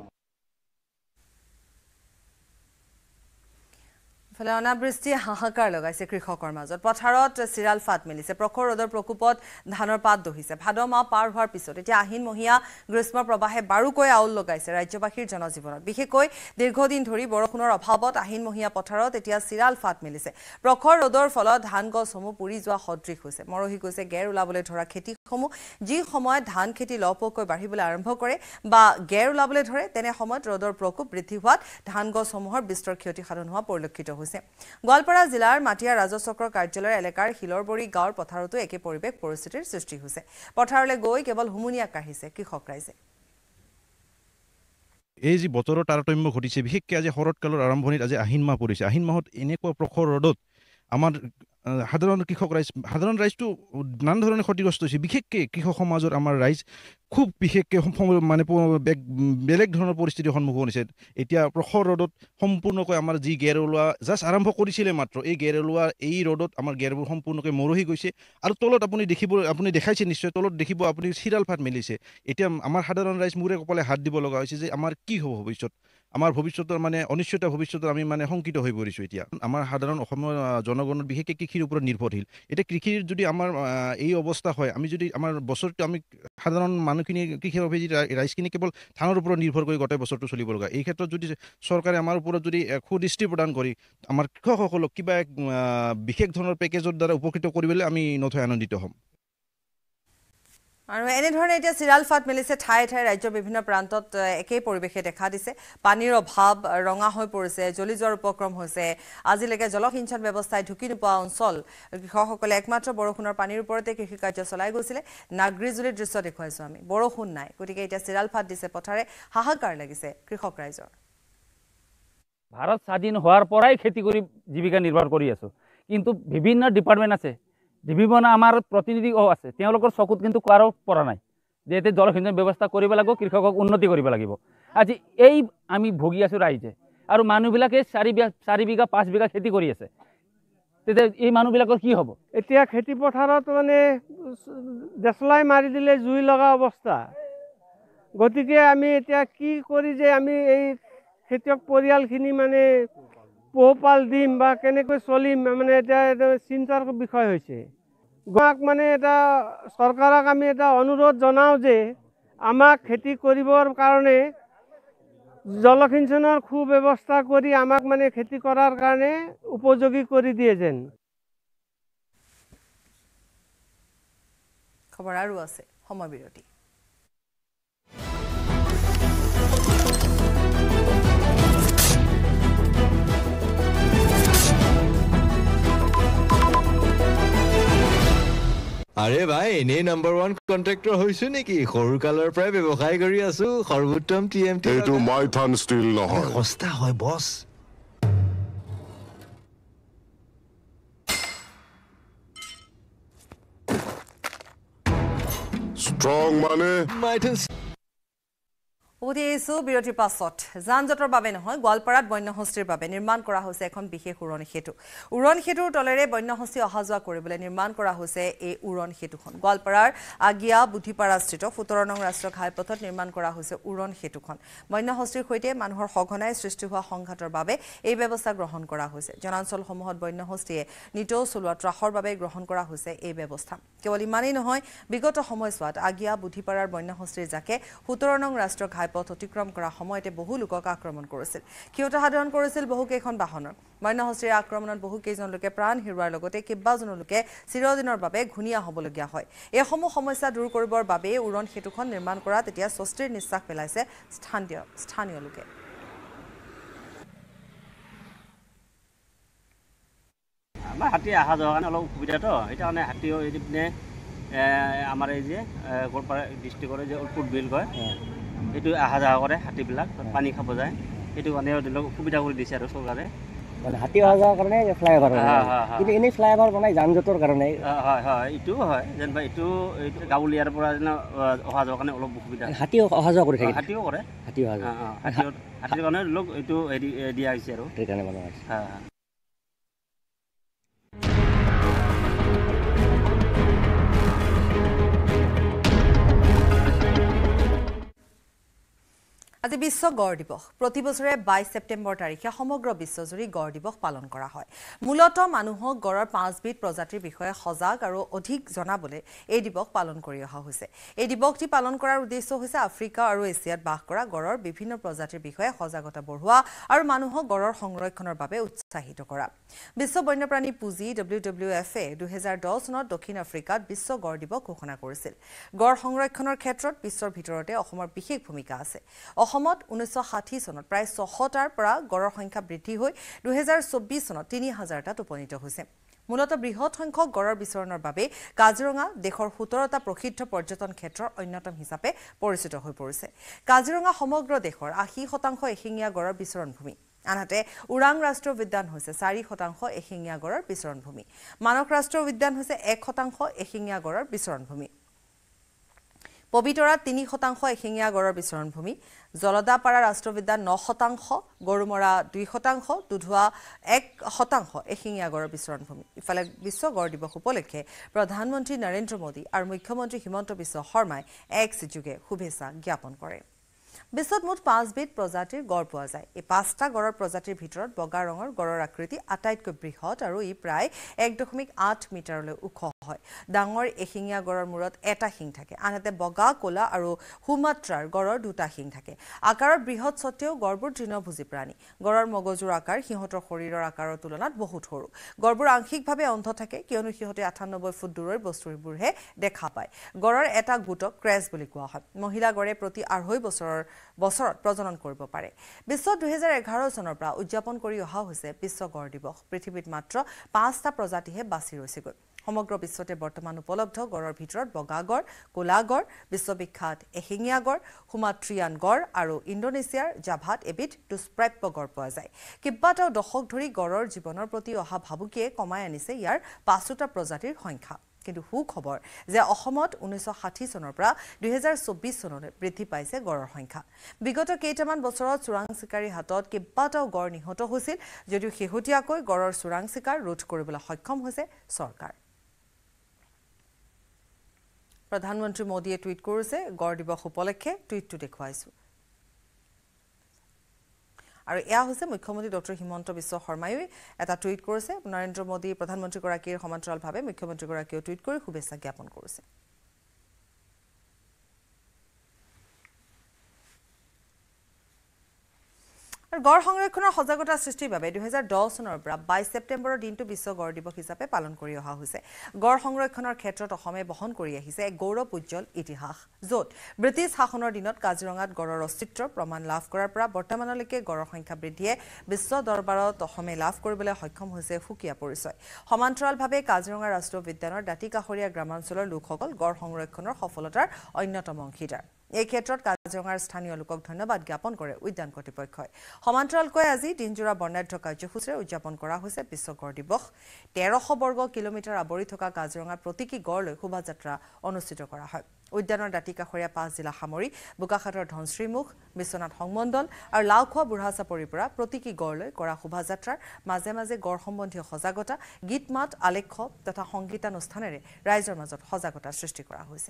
ফলে অনাবৃষ্টিয়ে হাহাকাৰ লগাইছে কৃষকৰ মাজত পথাৰত চিৰাল ফাট মেলিছে প্ৰখৰ ৰ'দৰ প্ৰকোপত ধানৰ পাত দহিছে ভাদ মাহ পাৰ হোৱাৰ পিছত এতিয়া আহিন মহীয়া গ্ৰীষ্ম প্ৰবাহে বাৰুকৈ আউল লগাইছে ৰাজ্যবাসীৰ জনজীৱনত বিশেষকৈ দীৰ্ঘদিন ধৰি বৰষুণৰ অভাৱত আহিন মহীয়া পথাৰত এতিয়া চিৰাল ফাট মেলিছে প্ৰখৰ ৰ'দৰ ফলত ধান গছসমূহ পুৰি যোৱা সদৃশ হৈছে মৰহি গৈছে গেৰ ওলাবলৈ ধৰা খেতিসমূহ যি সময়ত ধান খেতি লহপহকৈ বাঢ়িবলৈ আৰম্ভ কৰে বা গেৰ ওলাবলৈ ধৰে তেনে সময়ত ৰ'দৰ প্ৰকোপ বৃদ্ধি হোৱাত ধান গছসমূহৰ বিস্তৰ ক্ষতি সাধন হোৱা পৰিলক্ষিত হৈছে গোৱালপাৰা জিলাৰ মাটিয়া ৰাজচক্ৰ কাৰ্যালয়ৰ এলেকাৰ হিলৰবৰী গাঁৱৰ পথাৰতো একে পৰিৱেশ পৰিস্থিতিৰ সৃষ্টি হৈছে পথাৰলৈ গৈ কেৱল হুমুনিয়া কাঢ়িছে কৃষক ৰাইজে এই যি বতৰৰ তাৰতম্য ঘটিছে বিশেষকৈ আজি শৰৎকালৰ আৰম্ভণিত আজি আহিন মাহ পৰিছে আহিন মাহত এনেকুৱা প্ৰখৰ ৰ'দত আমাৰ সাধাৰণ কৃষক ৰাইজ সাধাৰণ ৰাইজটো নানা ধৰণে ক্ষতিগ্ৰস্ত হৈছে বিশেষকৈ কৃষক সমাজৰ আমাৰ ৰাইজ খুব বিশেষকৈ মানে বেলেগ ধৰণৰ পৰিস্থিতিৰ সন্মুখীন হৈছে এতিয়া প্ৰখৰ ৰ'দত সম্পূৰ্ণকৈ আমাৰ যি গেৰ ওলোৱা জাষ্ট আৰম্ভ কৰিছিলে মাত্ৰ এই গেৰ ওলোৱা এই ৰ'দত আমাৰ গেৰবোৰ সম্পূৰ্ণকৈ মৰহি গৈছে আৰু তলত আপুনি দেখিব আপুনি দেখাইছে নিশ্চয় তলত দেখিব আপুনি চিৰাল ফাট মেলিছে এতিয়া আমাৰ সাধাৰণ ৰাইজ মূৰে কপালে হাত দিব লগা হৈছে যে আমাৰ কি হ'ব ভৱিষ্যত আমাৰ ভৱিষ্যতৰ মানে অনিশ্চিত ভৱিষ্যতত আমি মানে শংকিত হৈ পৰিছোঁ এতিয়া আমাৰ সাধাৰণ অসমৰ জনগণৰ বিশেষকৈ কৃষিৰ ওপৰত নিৰ্ভৰশীল এতিয়া কৃষিৰ যদি আমাৰ এই অৱস্থা হয় আমি যদি আমাৰ বছৰটো আমি সাধাৰণ মানুহখিনি কৃষিৰ অভিযোগ ৰাইজখিনি কেৱল ধানৰ ওপৰত নিৰ্ভৰ কৰি গোটেই বছৰটো চলিব লগা এই ক্ষেত্ৰত যদি চৰকাৰে আমাৰ ওপৰত যদি সুদৃষ্টি প্ৰদান কৰি আমাৰ কৃষকসকলক কিবা এক বিশেষ ধৰণৰ পেকেজৰ দ্বাৰা উপকৃত কৰিবলৈ আমি নথৈ আনন্দিত হ'ম আৰু এনে ধৰণে এতিয়া চিৰাল ফাট মেলিছে ঠাই ঠাই ৰাজ্যৰ বিভিন্ন প্ৰান্তত একেই পৰিৱেশে দেখা দিছে পানীৰ অভাৱ ৰঙা হৈ পৰিছে জ্বলি যোৱাৰ উপক্ৰম হৈছে আজিলৈকে জলসিঞ্চন ব্যৱস্থাই ঢুকি নোপোৱা অঞ্চল কৃষকসকলে একমাত্ৰ বৰষুণৰ পানীৰ ওপৰতে কৃষি কাৰ্য চলাই গৈছিলে নাগৰিজুলিৰ দৃশ্য দেখুৱাইছো আমি বৰষুণ নাই গতিকে এতিয়া চিৰাল ফাট দিছে পথাৰে হাহাকাৰ লাগিছে কৃষক ৰাইজৰ ভাৰত স্বাধীন হোৱাৰ পৰাই খেতি কৰি জীৱিকা নিৰ্বাহ কৰি আছো কিন্তু বিভিন্ন ডিপাৰ্টমেণ্ট আছে বিভিন্ন আমাৰ প্ৰতিনিধি আছে তেওঁলোকৰ চকুত কিন্তু কাৰো পৰা নাই যে এতে জলসিঞ্চন ব্যৱস্থা কৰিব লাগিব কৃষকক উন্নতি কৰিব লাগিব আজি এই আমি ভুগি আছো ৰাইজে আৰু মানুহবিলাকে চাৰি চাৰি বিঘা পাঁচ বিঘা খেতি কৰি আছে তেতিয়া এই মানুহবিলাকৰ কি হ'ব এতিয়া খেতি পথাৰত মানে দেশলাই মাৰি দিলে জুই লগা অৱস্থা গতিকে আমি এতিয়া কি কৰি যে আমি এই খেতিয়ক পৰিয়ালখিনি মানে পোহপাল দিম বা কেনেকৈ চলিম মানে এটা চিন্তাৰ বিষয় হৈছে গাঁৱক মানে এটা চৰকাৰক আমি এটা অনুৰোধ জনাওঁ যে আমাক খেতি কৰিবৰ কাৰণে জলসিঞ্চনৰ সুব্যৱস্থা কৰি আমাক মানে খেতি কৰাৰ কাৰণে উপযোগী কৰি দিয়ে যেন খবৰ আৰু আছে সময় বিৰতি আরে ভাই এনে নাম্বার ওয়ান কন্ট্রাক্টর হইছো নেকি সৰুকালৰ পৰাই ব্যৱসায় কৰি আছো সৰ্বোত্তম টিএমটি এইটো মাইথান ষ্টিল নহয় সস্তা হয় বস ষ্ট্ৰং মানে মাইথান উঠি আহিছোঁ বিৰতিৰ পাছত যান জঁটৰ বাবে নহয় গোৱালপাৰাত বন্যহস্তীৰ বাবে নিৰ্মাণ কৰা হৈছে এখন বিশেষ উৰণি সেতু উৰণ সেতুৰ তলেৰে বন্যহস্তী অহা যোৱা কৰিবলৈ নিৰ্মাণ কৰা হৈছে এই উৰণ সেতুখন গোৱালপাৰাৰ আগিয়া বুধিপাৰাস্থিত সোতৰ নং ৰাষ্ট্ৰীয় ঘাইপথত নিৰ্মাণ কৰা হৈছে উৰণ সেতুখন বন্যহস্তীৰ সৈতে মানুহৰ সঘনাই সৃষ্টি হোৱা সংঘাতৰ বাবে এই ব্যৱস্থা গ্ৰহণ কৰা হৈছে জনাঞ্চলসমূহত বন্যহস্তীয়ে নিতৌ চলোৱা ত্ৰাসৰ বাবে গ্ৰহণ কৰা হৈছে এই ব্যৱস্থা কেৱল ইমানেই নহয় বিগত সময়ছোৱাত আগিয়া বুধিপাৰাৰ বন্যহস্তীৰ জাকে সোতৰ নং ৰাষ্ট্ৰীয় পথ অতিক্ৰম কৰা সময়তে বহু লোকক আক্ৰমণ কৰিছিল ক্ষতি সাধন কৰিছিল বহু কেইখন বাহনৰ বন্যহস্তীৰ আক্ৰমণত বহু কেইজন লোকে প্ৰাণ হেৰুৱাৰ লগতে কেইবাজন লোকে চিৰদিনৰ বাবে ঘুণীয়া হ'বলগীয়া হয় এইসমূহ সমস্যা দূৰ কৰিবৰ বাবে উৰণ সেতুখন নিৰ্মাণ কৰাত এতিয়া স্বস্তিৰ নিশ্বাস পেলাইছে স্থানীয় স্থানীয় লোকে আমাৰ হাতী অহা যোৱাৰ কাৰণে অলপ অসুবিধাটো সেইকাৰণে হাতীও এইপিনে আমাৰ এই যে গোৱালপাৰা ডিষ্ট্ৰিক্টৰ যে উলপুট বিল কয় এইটো অহা যোৱা কৰে হাতীবিলাক পানী খাব যায় সেইটো কাৰণে ধৰি লওক সুবিধা কৰি দিছে আৰু চৰকাৰে মানে হাতী অহা যোৱাৰ কাৰণে ফ্লাইঅভাৰ কিন্তু এনেই ফ্লাইঅভাৰ বনাই যান জঁটৰ কাৰণে হয় হয় এইটোও হয় যেনিবা এইটো গাঁৱলীয়াৰ পৰা যেন অহা যোৱাৰ কাৰণে অলপ অসুবিধা হাতী অহা যোৱা কৰি থাকে হাতীও কৰে হাতী অহা যোৱা হাতীৰ কাৰণে ধৰি লওক এইটো হেৰি দিয়া হৈছে আৰু সেইকাৰণে বনোৱা হৈছে হয় আজি বিশ্ব গড় দিৱস প্ৰতি বছৰে বাইছ ছেপ্টেম্বৰ তাৰিখে সমগ্ৰ বিশ্বজুৰি গড় দিৱস পালন কৰা হয় মূলতঃ মানুহক গড়ৰ পাঁচবিধ প্ৰজাতিৰ বিষয়ে সজাগ আৰু অধিক জনাবলৈ এই দিৱস পালন কৰি অহা হৈছে এই দিৱসটি পালন কৰাৰ উদ্দেশ্য হৈছে আফ্ৰিকা আৰু এছিয়াত বাস কৰা গড়ৰ বিভিন্ন প্ৰজাতিৰ বিষয়ে সজাগতা বঢ়োৱা আৰু মানুহক গড়ৰ সংৰক্ষণৰ বাবে উৎসাহিত কৰা বিশ্ব বন্যপ্ৰাণী পুঁজি ডব্লিউ ডব্লিউ এফ এ দুই হাজাৰ দহ চনত দক্ষিণ আফ্ৰিকাত বিশ্ব গড় দিৱস ঘোষণা কৰিছিল গড় সংৰক্ষণৰ ক্ষেত্ৰত বিশ্বৰ ভিতৰতে অসমৰ বিশেষ ভূমিকা আছে অসমত ঊনৈছশ ষাঠি চনত প্ৰায় ছশটাৰ পৰা গড়ৰ সংখ্যা বৃদ্ধি হৈ দুই হাজাৰ চৌব্বিছ চনত তিনি হাজাৰটাত উপনীত হৈছে মূলতঃ বৃহৎ সংখ্যক গড়ৰ বিচৰণৰ বাবে কাজিৰঙা দেশৰ সোতৰটা প্ৰসিদ্ধ পৰ্যটন ক্ষেত্ৰৰ অন্যতম হিচাপে পৰিচিত হৈ পৰিছে কাজিৰঙা সমগ্ৰ দেশৰ আশী শতাংশ এশিঙীয়া গড়ৰ বিচৰণ ভূমি আনহাতে ওৰাং ৰাষ্ট্ৰীয় উদ্যান হৈছে চাৰি শতাংশ এশিঙীয়া গড়ৰ বিচৰণ ভূমি মানস ৰাষ্ট্ৰীয় উদ্যান হৈছে এক শতাংশ এশিঙীয়া গড়ৰ বিচৰণ ভূমি পবিতৰা তিনি শতাংশ এশিঙীয়া গড়ৰ বিচৰণ ভূমি জলদাপাৰা ৰাষ্ট্ৰীয় উদ্যান ন শতাংশ গৰুমৰা দুই শতাংশ দুধুৱা এক শতাংশ এশিঙীয়া গড়ৰ বিচৰণ ভূমি ইফালে বিশ্ব গড় দিৱস উপলক্ষে প্ৰধানমন্ত্ৰী নৰেন্দ্ৰ মোদী আৰু মুখ্যমন্ত্ৰী হিমন্ত বিশ্ব শৰ্মাই এক্স যোগে শুভেচ্ছা জ্ঞাপন কৰে বিশ্বত মুঠ পাঁচবিধ প্ৰজাতিৰ গড় পোৱা যায় এই পাঁচটা গড়ৰ প্ৰজাতিৰ ভিতৰত বগা ৰঙৰ গড়ৰ আকৃতি আটাইতকৈ বৃহৎ আৰু ই প্ৰায় এক দশমিক আঠ মিটাৰলৈ ওখ হয় ডাঙৰ এশিঙীয়া গড়ৰ মূৰত এটা শিং থাকে আনহাতে বগা ক'লা আৰু সুমাত্ৰাৰ গড়ৰ দুটা শিং থাকে আকাৰত বৃহৎ সত্ত্বেও গড়বোৰ তৃণভোজী প্ৰাণী গড়ৰ মগজুৰ আকাৰ সিহঁতৰ শৰীৰৰ আকাৰৰ তুলনাত বহুত সৰু গড়বোৰ আংশিকভাৱে অন্ধ থাকে কিয়নো সিহঁতে আঠানব্বৈ ফুট দূৰৰ বস্তুবোৰহে দেখা পায় গড়ৰ এটা গোটক ক্ৰেছ বুলি কোৱা হয় মহিলা গড়ে প্ৰতি আঢ়ৈ বছৰৰ বছৰত প্ৰজনন কৰিব পাৰে বিশ্বত দুই হাজাৰ এঘাৰ চনৰ পৰা উদযাপন কৰি অহা হৈছে বিশ্ব গড় দিৱস পৃথিৱীত মাত্ৰ পাঁচটা প্ৰজাতিহে বাছি ৰৈছেগৈ সমগ্ৰ বিশ্বতে বৰ্তমান উপলব্ধ গড়ৰ ভিতৰত বগা গড় ক'লা গড় বিশ্ববিখ্যাত এশিঙীয়া গড় সুমাত্ৰিয়ান গড় আৰু ইণ্ডোনেছিয়াৰ জাভাত এবিধ দুষ্প্ৰাপ্য গড় পোৱা যায় কেইবাটাও দশক ধৰি গড়ৰ জীৱনৰ প্ৰতি অহা ভাবুকিয়ে কমাই আনিছে ইয়াৰ পাঁচোটা প্ৰজাতিৰ সংখ্যা কিন্তু সুখবৰ যে অসমত ঊনৈছশ ষাঠি চনৰ পৰা দুই হাজাৰ চৌব্বিছ চনলৈ বৃদ্ধি পাইছে গড়ৰ সংখ্যা বিগত কেইটামান বছৰত চোৰাং চিকাৰীৰ হাতত কেইবাটাও গড় নিহত হৈছিল যদিও শেহতীয়াকৈ গড়ৰ চোৰাং চিকাৰ ৰোধ কৰিবলৈ সক্ষম হৈছে চৰকাৰ প্ৰধানমন্ত্ৰী মোদীয়ে টুইট কৰিছে গড় দিৱস উপলক্ষে টুইটটো দেখুৱাইছো আৰু এয়া হৈছে মুখ্যমন্ত্ৰী ডক্টৰ হিমন্ত বিশ্ব শৰ্মায়ো এটা টুইট কৰিছে নৰেন্দ্ৰ মোদী প্ৰধানমন্ত্ৰীগৰাকীৰ সমান্তৰালভাৱে মুখ্যমন্ত্ৰীগৰাকীয়েও টুইট কৰি শুভেচ্ছা জ্ঞাপন কৰিছে গড় সংৰক্ষণৰ সজাগতা সৃষ্টিৰ বাবে দুই হাজাৰ দহ চনৰ পৰা বাইছ ছেপ্টেম্বৰৰ দিনটো বিশ্ব গড় দিৱস হিচাপে পালন কৰি অহা হৈছে গড় সংৰক্ষণৰ ক্ষেত্ৰত অসমে বহন কৰি আহিছে এক গৌৰৱ উজ্জ্বল ইতিহাস য'ত ব্ৰিটিছ শাসনৰ দিনত কাজিৰঙাত গড়ৰ অস্তিত্বৰ প্ৰমাণ লাভ কৰাৰ পৰা বৰ্তমানলৈকে গড়ৰ সংখ্যা বৃদ্ধিয়ে বিশ্ব দৰবাৰত অসমে লাভ কৰিবলৈ সক্ষম হৈছে সুকীয়া পৰিচয় সমান্তৰালভাৱে কাজিৰঙা ৰাষ্ট্ৰীয় উদ্যানৰ দাঁতিকাষৰীয়া গ্ৰামাঞ্চলৰ লোকসকল গড় সংৰক্ষণৰ সফলতাৰ অন্যতম অংশীদাৰ এই ক্ষেত্ৰত কাজিৰঙাৰ স্থানীয় লোকক ধন্যবাদ জ্ঞাপন কৰে উদ্যান কৰ্তৃপক্ষই সমান্তৰালকৈ আজি দিনজোৰা বৰ্ণাঢ্য কাৰ্যসূচীৰে উদযাপন কৰা হৈছে বিশ্ব গড় দিৱস তেৰশ বৰ্গ কিলোমিটাৰ আৱৰি থকা কাজিৰঙাত প্ৰতীকী গড়লৈ শোভাযাত্ৰা অনুষ্ঠিত কৰা হয় উদ্যানৰ দাঁতিকাষৰীয়া পাঁচ জিলা সামৰি বোকাখাটৰ ধনশ্ৰীমুখ বিশ্বনাথ সংমণ্ডল আৰু লাওখোৱা বুঢ়া চাপৰিৰ পৰা প্ৰতীকী গড়লৈ কৰা শোভাযাত্ৰাৰ মাজে মাজে গড় সম্বন্ধীয় সজাগতা গীত মাত আলেখ্য তথা সংগীতানুষ্ঠানেৰে ৰাইজৰ মাজত সজাগতা সৃষ্টি কৰা হৈছে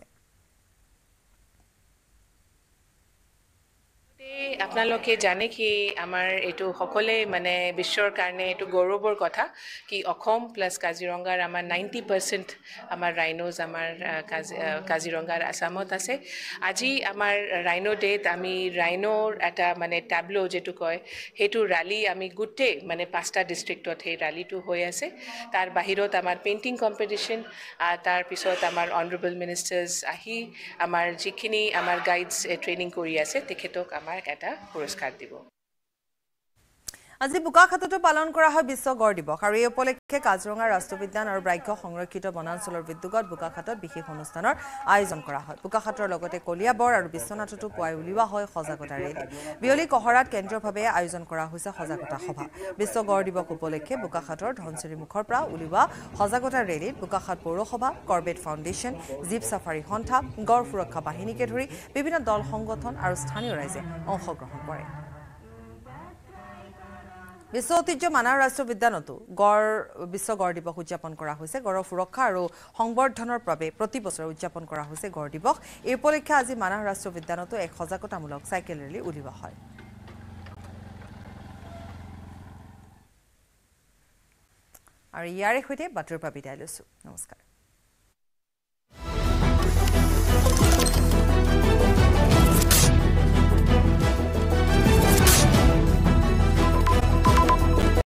আপোনালোকে জানে কি আমাৰ এইটো সকলে মানে বিশ্বৰ কাৰণে এইটো গৌৰৱৰ কথা কি অসম প্লাছ কাজিৰঙাৰ আমাৰ নাইণ্টি পাৰ্চেণ্ট আমাৰ ৰাইনোজ আমাৰ কাজিৰঙাৰ আসামত আছে আজি আমাৰ ৰাইনো ডেত আমি ৰাইনোৰ এটা মানে টাবলো যেটো কয় সেইটো ৰালি আমি গোটেই মানে পাঁচটা ডিষ্ট্ৰিক্টত সেই ৰালিটো হৈ আছে তাৰ বাহিৰত আমাৰ পেইণ্টিং কম্পিটিশ্যন তাৰপিছত আমাৰ অনাৰেবল মিনিষ্টাৰ্ছ আহি আমাৰ যিখিনি আমাৰ গাইডছ ট্ৰেইনিং কৰি আছে তেখেতক আমাৰ এটা পুৰস্কাৰ দিব আজি বোকাখাটতো পালন কৰা হয় বিশ্ব গড় দিৱস আৰু এই উপলক্ষে কাজিৰঙা ৰাষ্ট্ৰীয় উদ্যান আৰু ব্ৰাহ্য সংৰক্ষিত বনাঞ্চলৰ উদ্যোগত বোকাখাটত বিশেষ অনুষ্ঠানৰ আয়োজন কৰা হয় বোকাখাটৰ লগতে কলিয়াবৰ আৰু বিশ্বনাথতো পুৱাই উলিওৱা হয় সজাগতা ৰেলী বিয়লি কহৰাত কেন্দ্ৰীয়ভাৱে আয়োজন কৰা হৈছে সজাগতা সভা বিশ্ব গড় দিৱস উপলক্ষে বোকাখাটৰ ধনচিৰি মুখৰ পৰা উলিওৱা সজাগতা ৰেলীত বোকাখাট পৌৰসভা কৰবেট ফাউণ্ডেশ্যন জীপ চাফাৰী সন্থা গড় সুৰক্ষা বাহিনীকে ধৰি বিভিন্ন দল সংগঠন আৰু স্থানীয় ৰাইজে অংশগ্ৰহণ কৰে বিশ্ব ঐতিহ্য মানাহ ৰাষ্ট্ৰীয় উদ্যানতো গড় বিশ্ব গড় দিৱস উদযাপন কৰা হৈছে গড়ৰ সুৰক্ষা আৰু সংবৰ্ধনৰ বাবে প্ৰতি বছৰে উদযাপন কৰা হৈছে গড় দিৱস এই উপলক্ষে আজি মানাহ ৰাষ্ট্ৰীয় উদ্যানতো এক সজাগতামূলক চাইকেল ৰেলী উলিওৱা হয় আৰু ইয়াৰে সৈতে বাতৰিৰ পৰা বিদায় লৈছো নমস্কাৰ